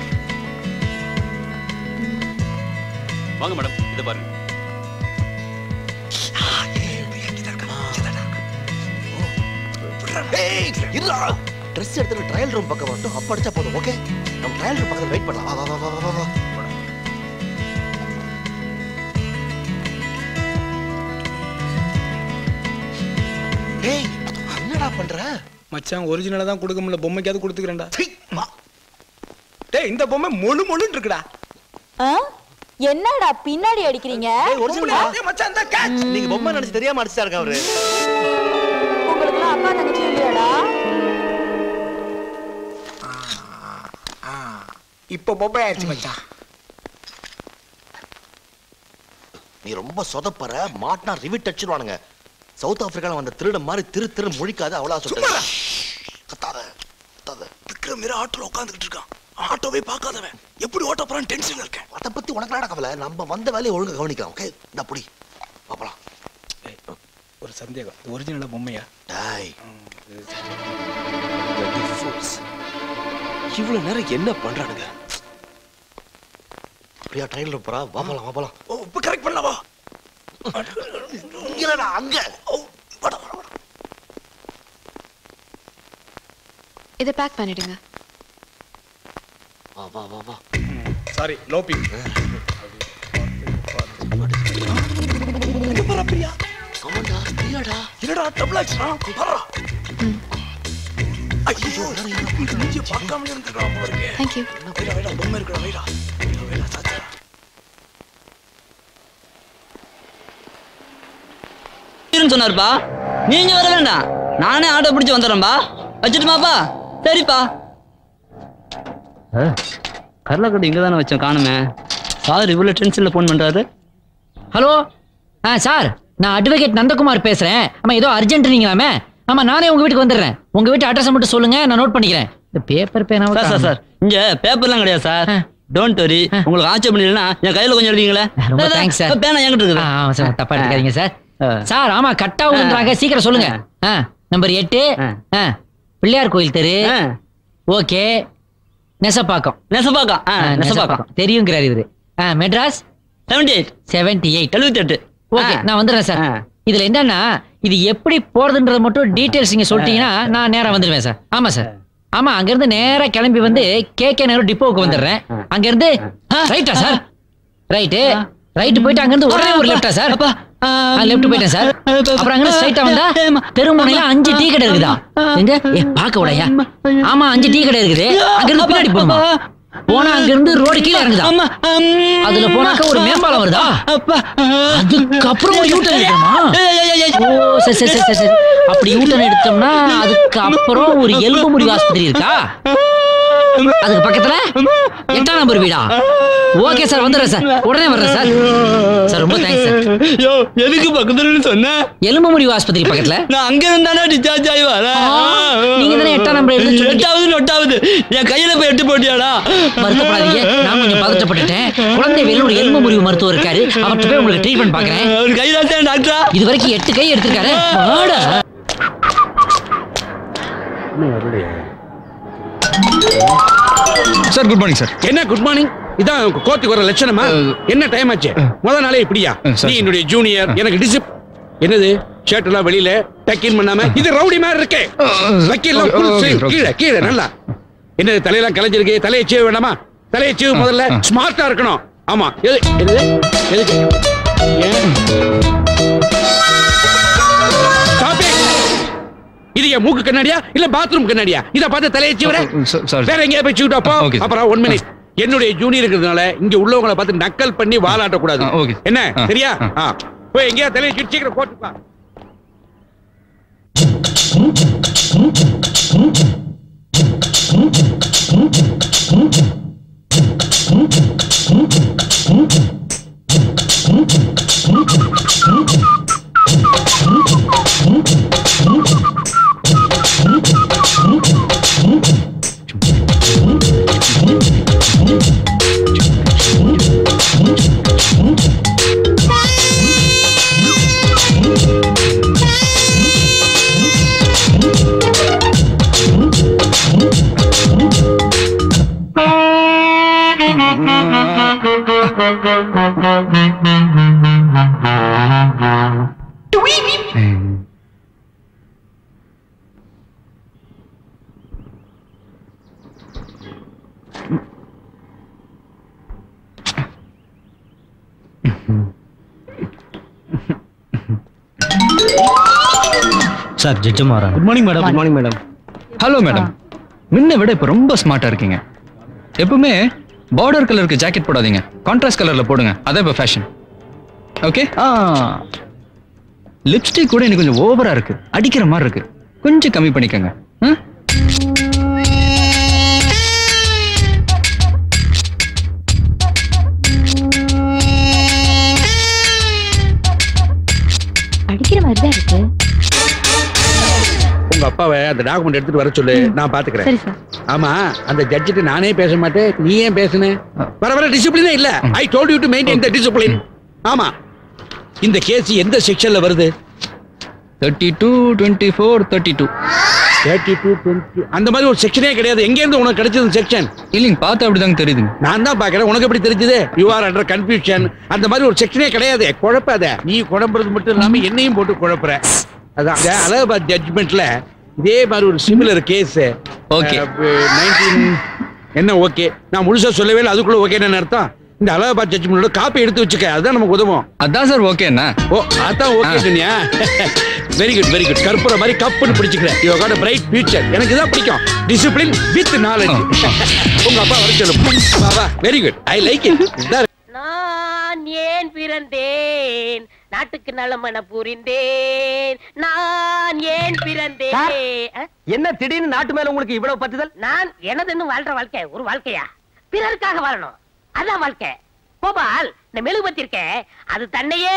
Speaker 19: வாங்க மேடம், இத பாருங்க.
Speaker 15: ஏய் இருடா, ட்ரெஸ் எடுத்து ட்ரையல் ரூம் பக்கம் வரட்டும், அப்ப அடிச்சா போதும். ஓகே, நம்ம ட்ரையல் ரூம் பக்கத்துல வெயிட் பண்ணலாம். வா வா வா வா. ஏய் என்னடா பண்ற?
Speaker 9: மச்சான் ஒரிஜினலா தான் கொடுக்க முடியல, பொம்மைக்காவது கொடுத்துக்கிறேன்டா. டேய் இந்த பொம்மை மொழு மொழுன்னு இருக்குடா.
Speaker 3: என்னடா பின்னாடி அடிக்கிறீங்க?
Speaker 15: டேய் மச்சான் இந்த கேட்ச். நீங்க பொம்மை நினைச்சு தெரியாம அடிச்சிட்டாருங்க அவரு.
Speaker 3: உங்களுக்கு அக்கா தங்கச்சி இல்லையாடா?
Speaker 9: இப்ப பொம்மை ஆயிடுச்சு மச்சான்.
Speaker 15: நீ ரொம்ப சொதப்பற மாட்னா ரிவிட் அடிச்சிடுவானுங்க. சவுத் ஆப்பிரிக்கால வந்த திருட மாதிரி திரு முழிக்காத அவ்வளோ சொல்றேன். கத்தாத கத்தாத. விக்ரம் வேற ஆட்டோல உட்காந்துக்கிட்டு இருக்கான். ஆட்டோவே பார்க்காதவன் எப்படி ஓட்ட போறான்னு டென்ஷன்ல இருக்கேன். அதை பத்தி உனக்கு என்ன கவலை? நம்ம வந்த வேலையை ஒழுங்கா கவனிக்கலாம். ஓகே இந்த புடி பாப்பலாம்.
Speaker 9: ஒரு சந்தேகம், ஒரிஜினல் பொம்மையா?
Speaker 15: டாய் இவ்வளவு நேரம் என்ன பண்றானுங்க? பிரியா ட்ரெயின்ல போறா. வாப்பலாம் வாப்பலாம்.
Speaker 9: ஓ இப்ப கரெக்ட் பண்ணலாம் வா.
Speaker 15: இல்லடா அங்க. வாடா வாடா.
Speaker 18: இத பேக் பண்ணிடுங்க.
Speaker 15: வா வா வா வா.
Speaker 9: சாரி லோபி. என்ன பரா பிரியா?
Speaker 15: ஆமாடா பிரியாடா.
Speaker 9: என்னடா டபுள் ஆக்ஷனா? பரா. ஐயோ நீ பார்க்காம இருந்துடலாம் போறீங்க.
Speaker 18: Thank you.
Speaker 9: வேடா பொம்மை இருக்குடா வேடா. வேடா சாச்சா.
Speaker 20: சொன்னாருப்பா, நீங்க வர வேண்டாம், நானே ஆட்டோ பிடிச்சு வந்துடுறேன்பா. வச்சுட்டுமாப்பா? சரிப்பா. கரலக்கட்டு இங்க தானே வச்சோம், காணுமே. சார் இவ்வளவு டென்ஷன்ல போன் பண்றாரு.
Speaker 11: ஹலோ சார், நான் அட்வொகேட் நந்தகுமார் பேசுறேன். ஆமா ஏதோ அர்ஜென்ட் நீங்களாமே. ஆமா நானே உங்க வீட்டுக்கு வந்துடுறேன். உங்க வீட்டு அட்ரஸ் மட்டும் சொல்லுங்க, நான் நோட் பண்ணிக்கிறேன். இந்த பேப்பர் பேனா
Speaker 20: சார் சார் இங்க பேப்பர்லாம் கிடையாது சார். Don't worry. உங்களுக்கு ஆட்சேபம் பண்ணீங்கன்னா என் கையில கொஞ்சம் எழுதிங்களே.
Speaker 11: ரொம்ப தேங்க்ஸ் சார்.
Speaker 20: பேனா என்கிட்ட இருக்குது.
Speaker 11: ஆமா சார், தப்பா எடுத்துக்காதீங்க சார். சார் ஆமா கட்டா விழுந்துறாங்க, சீக்கிரம் சொல்லுங்க. நம்பர் 8 பிள்ளையார் கோயில் தெரு. ஓகே. நெசப்பாக்கம். நெசப்பாக்கம் தெரியுங்கிறார் இவரு. மெட்ராஸ் 78 78. ஓகே நான் வந்துடுறேன் சார். இதுல என்னன்னா இது எப்படி போறதுன்றத மட்டும் டீடைல்ஸ் நீங்க சொல்லிட்டீங்கன்னா நான் நேரா வந்துடுவேன் சார். ஆமா சார். ஆமா அங்க இருந்து நேரா கிளம்பி வந்து கேகே நேரு டிப்போக்கு வந்துடுறேன். அங்க இருந்து ரைட்டா சார்? ரைட் போயிட்டு அங்க இருந்து ஒரே ஒரு லெஃப்டா சார்? லெஃப்ட் போயிட்டேன் சார். அப்புறம் அங்க ஸ்ட்ரைட்டா வந்தா தெருமுனையில 5 டீ கடை இருக்குதா? எங்க பாக்க விடையா? ஆமா 5 டீ கடை இருக்குது. அங்க இருந்து பின்னாடி போமா போனா அங்க இருந்து ரோடு கீழே இறங்குதா? அதுல போனாக்க ஒரு மேம்பாலம் வருதா? அதுக்கப்புறம் ஒரு யூட்டர்ன் எடுக்கணுமா? ஓ சரி சரி சரி சரி. அப்படி யூட்டர்ன் எடுத்தோம்னா அதுக்கு அப்புறம் ஒரு எலும்பு முறிவு ஆஸ்பத்திரி இருக்கா? அதுக்கு பக்கத்துல 8ஆம் நம்பர் வீடா? ஓகே சார் வந்துடுறேன் சார், உடனே வர்றேன் சார். சார் ரொம்ப தேங்க்ஸ் சார்.
Speaker 20: எதுக்கு பக்கத்துல சொன்ன?
Speaker 11: எலும்பு முறிவு ஆஸ்பத்திரி பக்கத்துல.
Speaker 20: நான் அங்க இருந்தானே டிஸ்சார்ஜ் ஆகி வரேன்.
Speaker 11: நீங்க தானே 8ஆம் நம்பர் எழுதி
Speaker 20: 8வது என் கையில போய் 8 போட்டியாடா?
Speaker 11: வருத்தப்படாதீங்க, நான் கொஞ்சம் பதட்டப்பட்டுட்டேன். குழந்தை வேலூர் எலும்பு முறிவு மருத்துவர் இருக்காரு, அவர்கிட்ட போய் உங்களுக்கு ட்ரீட்மெண்ட் பாக்குறேன்.
Speaker 20: அவர் கையில டாக்டரா
Speaker 11: இது வரைக்கும் 8 கை எடுத்திருக்காரு.
Speaker 5: Sir good morning sir. என்ன குட் மார்னிங்? இதான் கோர்ட்டுக்கு வர லட்சணமா? என்ன டைம் ஆச்சு? முதல் நாளே இப்படியா? நீ என்னுடைய ஜூனியர், எனக்கு டிசிப். என்னது ஷர்ட் எல்லாம் வெளியில டக்கின் பண்ணாம? இது ரவுடி மாதிரி இருக்கே. வக்கீல் கீழே கீழே நல்லா. என்னது தலையெல்லாம் கலைஞ்சிருக்கு? தலையை சீவ வேண்டாமா? தலையை சீவ முதல்ல ஸ்மார்ட்டா இருக்கணும். ஆமா எதுக்கு? இது என் மூக்கு கண்ணாடியா இல்ல பாத்ரூம் கண்ணாடியா? இத பார்த்து தலையை சீவற? வேற எங்கேயா போய் சீவிட்டு அப்போ. அப்புறம் 1 மினிட். என்னுடைய ஜூனியர் இருக்கிறதுனால இங்க உள்ளவங்களை பார்த்து நக்கல் பண்ணி வாலாட்ட கூடாது. என்ன சரியா? போய் எங்கேயா தலையை சீட்டு சீக்கிரம் போட்டுப்பா.
Speaker 2: சார் ஜட்ஜமாரா. Good morning madam. Good morning madam. Hello madam, முன்ன விட இப்ப ரொம்ப ஸ்மார்ட்டா இருக்கீங்க.
Speaker 21: எப்பவுமே பார்டர் கலருக்கு ஜாக்கெட் போடாதீங்க, கான்ட்ராஸ்ட் கலர்ல போடுங்க, அதான் இப்போ ஃபேஷன். ஓகே. லிப்ஸ்டிக் கூட எனக்கு கொஞ்சம் ஓவரா இருக்கு, அடிக்கிற மாதிரி இருக்கு, கொஞ்சம் கம்மி பண்ணிக்கங்க.
Speaker 3: அடிக்கிற மாதிரி தான் இருக்கு.
Speaker 5: உங்க அப்பாவை அந்த டாக்குமெண்ட் எடுத்துட்டு வர சொல்லு, நான் பாத்துக்கிறேன்.
Speaker 3: சரி சார்.
Speaker 5: ஆமா, அந்த ஜட்ஜிட்ட நானே பேச மாட்டேன், நீ ஏன் பேசுன? வர டிசிப்ளினே இல்ல. I told you to maintain the discipline. ஆமா, இந்த கேஸ் எந்த செக்ஷன்ல வருது?
Speaker 21: 32, 24, 32.
Speaker 5: 32, 20 அந்த மாதிரி ஒரு செக்ஷனே கிடையாது. எங்க இருந்து உனக்கு கிடைச்சது செக்ஷன்?
Speaker 21: இல்லைங்க, பார்த்து அப்படிதாங்க தெரியுது.
Speaker 5: நான் தான் பாக்குறேன், உனக்கு எப்படி தெரிஞ்சது? You are under confusion. அந்த மாதிரி ஒரு செக்ஷனே கிடையாது. குழப்பாத. நீ குழம்புறது மட்டும் இல்லாம என்னையும் போட்டு குழப்புற. அதான் அலகாபாத் ஜட்ஜ்மெண்ட்ல இதே மாதிரி ஒரு சிமிலர் கேஸ்.
Speaker 21: ஓகே
Speaker 5: 19 என்ன ஓகே, நான் முழுசா சொல்லவே இல்லை, அதுக்குள்ள ஓகேன்னு அர்த்தம். இந்த அலகாபாத் ஜட்ஜ்மெண்டோட காப்பி எடுத்து வச்சுக்க, அதுதான் நமக்கு உதவும்.
Speaker 21: அதான் சார் ஓகே. என்ன
Speaker 5: ஓ அதான் ஓகே சொன்னியா? Very good very good. கற்பூர மாதிரி கப்புன்னு பிடிச்சிக்கிறேன். You got a bright future. எனக்கு இதான் பிடிக்கும், டிசிப்ளின் வித் நாலேஜ். உங்க அப்பா வர சொல்லு. வா very good, I like it.
Speaker 1: நான் ஏன் பிறந்தேன், நாட்டுக்கு நலமன புரிந்தேன், நான் ஏன் பிறந்தேன். என்ன திடீர்னு நாட்டு மேல உங்களுக்கு இவ்வளவு பற்றுதல்? நான் எனதுன்னு வாழ்ற வாழ்க்கை ஒரு வாழ்க்கையா? பிறருக்காக வாழணும், அதான் வாழ்க்கை. கோபால், இந்த மெழுகுபத்தி இருக்க, அது தன்னையே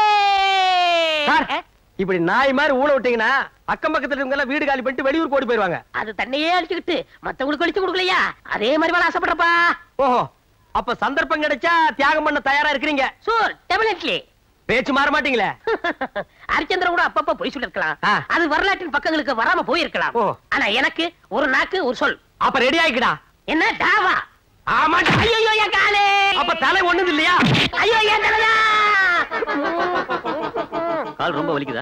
Speaker 1: இப்படி நாய் மாதிரி ஊழ விட்டீங்கன்னா அக்கம் பக்கத்துல இருக்கவங்க வீடு காலி பண்ணிட்டு வெளியூர் ஓடி போயிருவாங்க. அது தன்னையே அடிச்சுக்கிட்டு மத்தவங்களுக்கு அடிச்சு கொடுக்கலையா? அதே மாதிரி வாழ ஆசைப்படுறப்பா. ஓஹோ, அப்ப சந்தர்ப்பம் கிடைச்சா தியாகம் பண்ண தயாரா இருக்கிறீங்க? Sure, definitely. பேச்சு மாற மாட்டீங்களே. ஹரிச்சந்திரன் கூட அப்பப்ப பொய் சொல்லிருக்கலாம், அது வரலாற்றின் பக்கங்களுக்கு வராம போயிருக்கலாம். ஆனா எனக்கு ஒரு நாக்கு ஒரு சொல். அப்ப ரெடி ஆயிக்கடா. என்ன டாவா? ஆமா. ஐயோ என் காலே. அப்ப தலை ஒண்ணுது இல்லையா? ஐயோ என் தலையா.
Speaker 19: கால் ரொம்ப வலிக்குதா?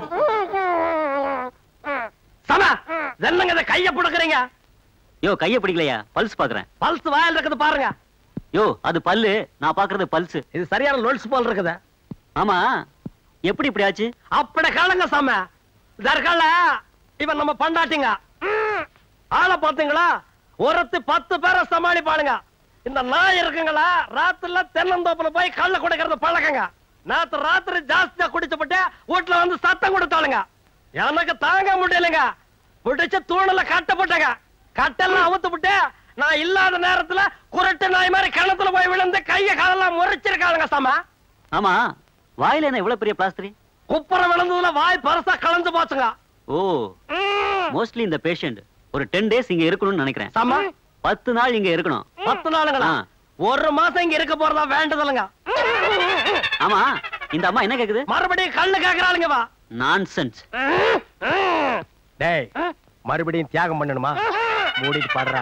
Speaker 1: சமா என்னங்க இத கைய புடுக்குறீங்க?
Speaker 19: யோ கைய பிடிக்கலையா, பல்ஸ் பாக்குறேன்.
Speaker 1: பல்ஸ் வாயில இருக்குது பாருங்க.
Speaker 19: யோ அது பல்லு, நான் பாக்குறது பல்ஸ்.
Speaker 1: இது சரியான லோல்ஸ் போல் இருக்குது.
Speaker 19: ஆமா, எப்படி இப்படி ஆச்சு?
Speaker 1: அப்படி காலங்க சாம தர்கால இவன் நம்ம பண்டாட்டிங்க. ஆளை பாத்தீங்களா? ஒருத்து 10 பேரை சமாளிப்பானுங்க. இந்த நாய் இருக்குங்களா, ராத்திரில தென்னந்தோப்புல போய் கள்ள குடிக்கிறது பழக்கங்க. நேத்து ராத்திரி ஜாஸ்தியா குடிச்சுப்பட்டு வீட்டுல வந்து சத்தம் கொடுத்தாளுங்க. எனக்கு தாங்க முடியலைங்க. முடிச்சு தூணல கட்டப்பட்டங்க. கட்டெல்லாம் அவுத்து விட்டு நான் இல்லாத நேரத்துல குரட்டு நாய் மாதிரி கிணத்துல போய் விழுந்து கைய காலெல்லாம் முறைச்சிருக்காளுங்க சாமா.
Speaker 19: ஆமா, வாயில என்ன இவ்வளவு பெரிய பிளாஸ்டரி?
Speaker 1: குப்புற விழுந்ததுல வாய் பரசா கலந்து போச்சுங்க.
Speaker 19: ஓ, மோஸ்ட்லி இந்த பேஷண்ட் ஒரு 10 days இங்க இருக்கணும்னு நினைக்கிறேன்.
Speaker 1: சாமா
Speaker 19: 10 நாள் இங்க இருக்கணும்.
Speaker 1: 10 நாளுங்களா? ஒரு மாசம் இங்க இருக்க போறதா வேண்டதுலங்க.
Speaker 19: ஆமா, இந்த அம்மா என்ன கேக்குது?
Speaker 1: மறுபடியும் கண்ணு கேக்குறாளுங்க. வா
Speaker 19: நான்சென்ஸ்.
Speaker 1: டேய், மறுபடியும் தியாகம் பண்ணணுமா? மூடிட்டு பாடுறா.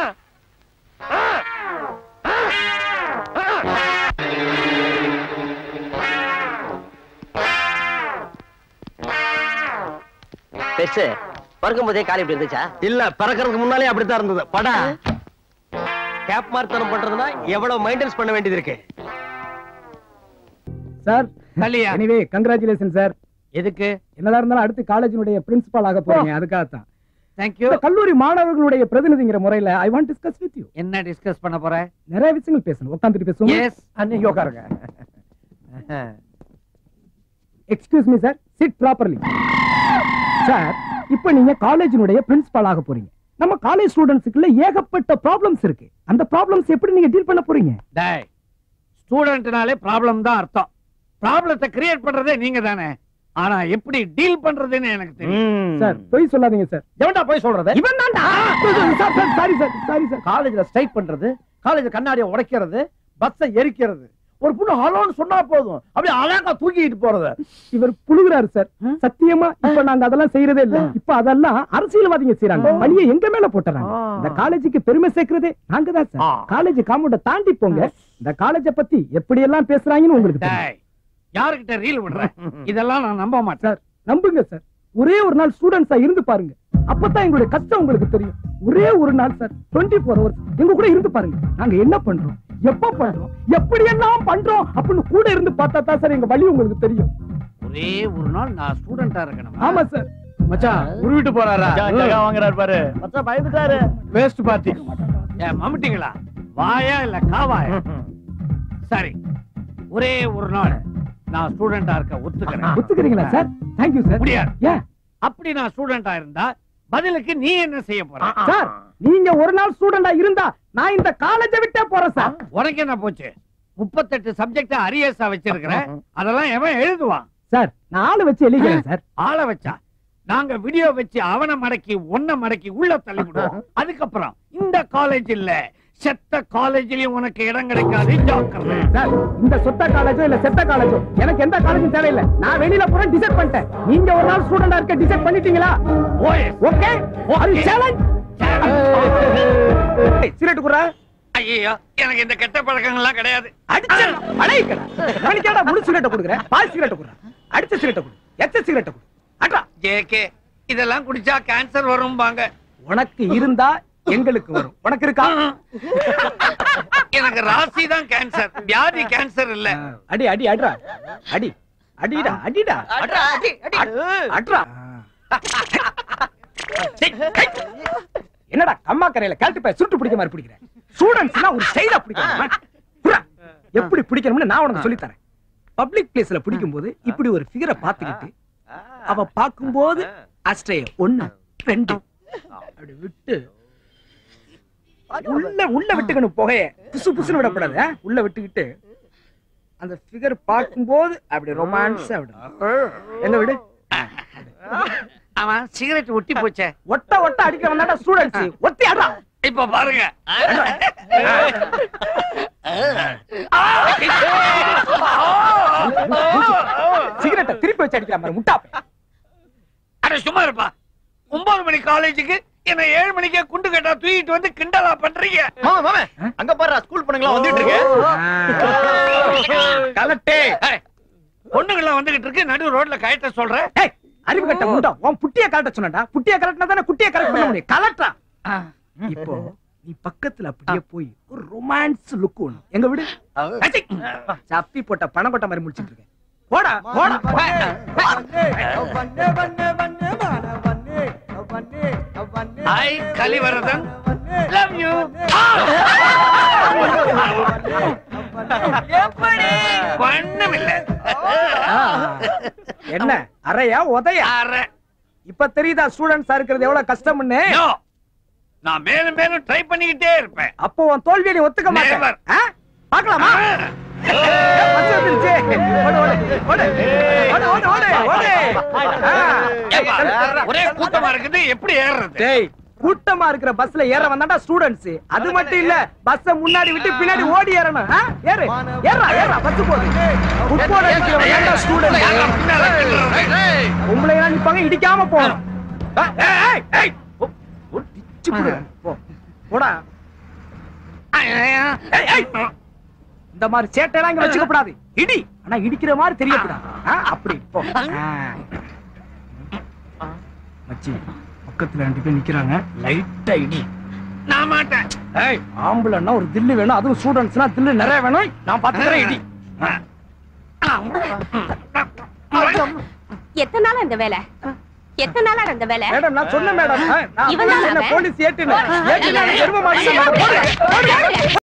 Speaker 1: பெருசு பறக்கும் போதே காலை இப்படி இருந்துச்சா? இல்ல, பறக்கிறதுக்கு முன்னாலே அப்படித்தான் இருந்தது. படா கேப் மார்த்தனம் பண்றதுன்னா எவ்வளவு மெயின்டெனன்ஸ் பண்ண வேண்டியது இருக்கு
Speaker 22: சார். Anyway congratulation sir. எதுக்கு? என்னதா இருந்தாலும் அடுத்து காலேஜினுடைய பிரின்சிபால் ஆக போறீங்க, அதுக்காக தான்.
Speaker 11: Thank you.
Speaker 22: கல்லூரி மாணவர்களுடைய பிரதிநிதிங்கிற முறையில I want discuss with you.
Speaker 11: என்ன டிஸ்கஸ் பண்ண போற?
Speaker 22: நிறைய விஷயங்கள் பேசணும். உட்கார்ந்துட்டு பேசுவோம்.
Speaker 11: எஸ்.
Speaker 22: அண்ணே உட்காருங்க. Excuse me sir, sit properly. Sir, இப்போ நீங்க காலேஜினுடைய பிரின்சிபால் ஆக போறீங்க. நம்ம காலேஜ் ஸ்டூடண்ட்ஸ்க்குள்ள ஏகப்பட்ட ப்ராப்ளம்ஸ் இருக்கு. அந்த ப்ராப்ளம்ஸ் எப்படி நீங்க டீல் பண்ண போறீங்க?
Speaker 11: டேய், ஸ்டூடண்ட்னாலே ப்ராப்ளம் தான் அர்த்தம். ப்ராப்ளத்தை கிரியேட் பண்றதே நீங்க தானே. ஆனா எப்படி டீல் பண்றதுன்னு எனக்கு தெரியும்.
Speaker 22: சார், போய் சொல்லாதீங்க சார்.
Speaker 11: எவன்டா போய் சொல்றது?
Speaker 22: இவன் தான்டா. Sorry sir, sorry sir.
Speaker 11: காலேஜ்ல ஸ்ட்ரைக் பண்றது, காலேஜ் கண்ணாடியை உடைக்கிறது, பஸ்ஸை எரிக்கிறது, ஒரு பொண்ணு ஹலோன்னு சொன்னா போதும் அப்படியே அழகா தூக்கிட்டு போறது.
Speaker 22: இவர் புழுகுறாரு சார். சத்தியமா இப்ப நாங்க அதெல்லாம் செய்யறதே இல்ல. இப்ப அதெல்லாம் அரசியல்வாதிங்க செய்யறாங்க. பழிய எங்க மேல போட்டுறாங்க. இந்த காலேஜுக்கு பெருமை சேர்க்கிறதே நாங்க தான் சார். காலேஜ் காம்பவுண்ட தாண்டி போங்க. இந்த காலேஜ பத்தி எப்படி எல்லாம் பேசுறாங்கன்னு உங்களுக்கு தெரியும்.
Speaker 11: யாருக்கிட்ட ரீல் விடுற? இதெல்லாம் நான் நம்ப மாட்டேன்
Speaker 22: சார். நம்புங்க சார். ஒரே ஒரு நாள் ஸ்டூடெண்ட்ஸா இருந்து பாருங்க, அப்பதான் எங்களுடைய கஷ்டம் உங்களுக்கு தெரியும். ஒரே ஒரு நாள் சார், 24 hours எங்க கூட இருந்து பாருங்க. நாங்க என்ன பண்றோம், எப்ப பண்றோம், எப்படி எல்லாம் பண்றோம் அப்படின்னு கூட இருந்து பார்த்தா தான் சார் எங்க வழி உங்களுக்கு தெரியும்.
Speaker 11: ஒரே ஒரு நாள் நான் ஸ்டூடெண்டா இருக்கணும்.
Speaker 22: ஆமா சார்.
Speaker 11: மச்சான் உருவிட்டு போறாரா?
Speaker 22: வாங்குறாரு பாரு.
Speaker 11: மச்சான் பயந்துட்டாரு.
Speaker 22: Waste party.
Speaker 11: மம்மிட்டிங்களா?
Speaker 5: வாயா இல்ல காவாயா? சரி, ஒரே ஒரு நாள் நான் ஸ்டூடெண்டா இருக்க ஒத்துக்கிறேன்.
Speaker 22: ஒத்துக்கிறீங்களா சார்? Thank you sir.
Speaker 5: முடியாது.
Speaker 22: ஏன்?
Speaker 5: அப்படி நான் ஸ்டூடெண்டா இருந்தா பதிலுக்கு நீ என்ன செய்ய போற?
Speaker 22: சார், நீங்க ஒரு நாள் ஸ்டூடெண்டா இருந்தா நான் இந்த காலேஜை விட்டே போறேன் சார்.
Speaker 5: உனக்கு என்ன போச்சு? 38 சப்ஜெக்ட் அரியர்ஸா வச்சிருக்கிறேன். அதெல்லாம் எவன் எழுதுவான்?
Speaker 22: சார், நான் ஆளை வச்சு எழுதிக்கிறேன் சார்.
Speaker 5: ஆளை வச்சா? நாங்க வீடியோ வச்சு அவனை மடக்கி ஒன்ன மடக்கி உள்ள தள்ளி விடுவோம். அதுக்கப்புறம் இந்த காலேஜ் இல்ல, செத்த காலேஜ்லயும் உனக்கு இடம் கிடைக்காது. ஜாக்கிரதை.
Speaker 22: சார், இந்த சொத்த காலேஜோ இல்ல செத்த காலேஜோ எனக்கு எந்த காலேஜும் தேவையில்லை. நான் வெளியில போற டிசைட் பண்ணிட்டேன். நீங்க ஒரு நாள் ஸ்டூடெண்டா இருக்க டிசைட் பண்ணிட்டீங்களா? ஓகே. சேலஞ்ச். சிகரெட் குறா.
Speaker 5: ஐயோ, எனக்கு இந்த கெட்ட பழக்கங்கள்லாம் கிடையாது.
Speaker 22: அடிச்சேன் அடைக்கடா. நான் கேடா முழு சிகரெட் குடுக்குறேன். பால் சிகரெட் குறா. அடிச்ச சிகரெட் குடு. எச்ச சிகரெட் குடு. அட்ரா.
Speaker 5: ஜேகே, இதெல்லாம் குடிச்சா கேன்சர் வரும்பாங்க.
Speaker 22: உனக்கு இருந்தா எங்களுக்கு வரும். உனக்கு இருக்கா?
Speaker 5: எனக்கு ராசி தான் கேன்சர், வியாதி கேன்சர் இல்ல.
Speaker 22: அடி அடி அட்ரா. அடி அடிடா அடிடா.
Speaker 1: அட்ரா அடி அடி.
Speaker 22: அட்ரா. என்னடா அம்மா கரையில கேட்டு போய் சுட்டு பிடிக்க மாதிரி பிடிக்கிறேன். ஸ்டூடண்ட்ஸ்னா ஒரு ஸ்டைலா பிடிக்கணும். எப்படி பிடிக்கணும்னு நான் உனக்கு சொல்லி தரேன். பப்ளிக் பிளேஸ்ல பிடிக்கும் போது இப்படி ஒரு ஃபிகரை பாத்துக்கிட்டு அவ பாக்கும்போது அஸ்ட்ரே 1 2 அப்படி விட்டு உள்ள விட்டுக்கணும். புகைய புசு புசுன்னு விடக்கூடாது. உள்ள விட்டுக்கிட்டு அந்த ஃபிகர் பாக்கும்போது அப்படி ரொமான்ஸா விடணும். எங்க விடு.
Speaker 5: அவன் சிகரெட் ஒட்டி போச்சே.
Speaker 22: ஒட்ட ஒட்ட அடிக்க வந்தாடா ஸ்டூடண்ட்ஸ். ஒத்தி அடா.
Speaker 5: இப்ப பாருங்க.
Speaker 22: சிகரெட்டை திருப்பி வச்சு அடிக்கிற மாதிரி முட்டாப்பே.
Speaker 5: அட சும்மா இருப்பா. 9 மணி காலேஜுக்கு என்ன 7 மணிக்கே குண்டு கட்டா தூக்கிட்டு வந்து கிண்டலா பண்றீங்க.
Speaker 2: மாமா அங்க பாரு ஸ்கூல் பொண்ணுங்களா வந்துட்டு இருக்கு.
Speaker 22: கலட்டே.
Speaker 5: பொண்ணுங்களா வந்துகிட்டு இருக்கு. நடு ரோட்ல கயட்ட சொல்ற.
Speaker 22: அறிவு கட்ட முண்டா. உன் புட்டிய கலட்ட சொன்னடா. புட்டிய கலட்டினா தானே குட்டிய கரெக்ட் பண்ண முடியும். கலட்டா. இப்போ நீ பக்கத்துல அப்படியே போய் ஒரு ரொமான்ஸ் லுக் ஒண்ணு. எங்க விடு. சப்பி போட்ட பணம் கொட்ட மாதிரி முடிச்சிட்டு இருக்கேன். போடா போடா.
Speaker 5: I Kalivaradhan love you. எப்படி பண்ணமில்ல.
Speaker 22: என்ன அறையா உதையா?
Speaker 5: அறை.
Speaker 22: இப்ப தெரியுதா ஸ்டூடண்ட்ஸா இருக்கிறது எவ்வளவு கஷ்டம்னு?
Speaker 5: நான் மேலும் மேலும் ட்ரை பண்ணிக்கிட்டே இருப்பேன்.
Speaker 22: அப்போ உன் தோல்வியை நீ ஒத்துக்க மாட்டே. பாக்கலாமா?
Speaker 5: ஒரே கூட்டமா இருக்குது. எப்படி ஏறுறது?
Speaker 22: கூட்டமா இருக்கிற பஸ்ல ஏற வந்தாடா ஸ்டூடண்ட்ஸ். அது மட்டும் இல்ல, பஸ்ஸ முன்னாடி விட்டு பின்னாடி ஓடி ஏறணும். ஏறு ஏறா ஏறா பஸ் போடு. ஃபுட்பால் அடிக்கிறவங்க ஏன்டா ஸ்டூடண்ட்ஸ்? உங்களை எல்லாம் நிப்பாங்க இடிக்காம போறோம். ஏய் ஏய் டிச்சு போ. போடா. இந்த மாதிரி சேட்டைலாம் இங்க வச்சுக்க கூடாது. இடி, ஆனா இடிக்கிற மாதிரி தெரியக்கூடாது. அப்படி போ. மச்சி பக்கத்துல 2 பேர் நிக்கிறாங்க. லைட்டா இடி.
Speaker 5: நான் மாட்டேன்.
Speaker 22: ஏய், ஆம்பளன்னா ஒரு தில்லு வேணும். அதுவும் ஸ்டூடண்ட்ஸ்னா தில்லு நிறைய வேணும். நான் பாத்துக்கிறேன். இடி.
Speaker 3: எத்தனை நாளா இந்த வேலை? எத்தனை நாளா இந்த வேலை?
Speaker 22: மேடம் நான் சொன்னேன் மேடம்.
Speaker 3: இவன்
Speaker 22: போலீஸ் ஏட்டுன எரும மாடு.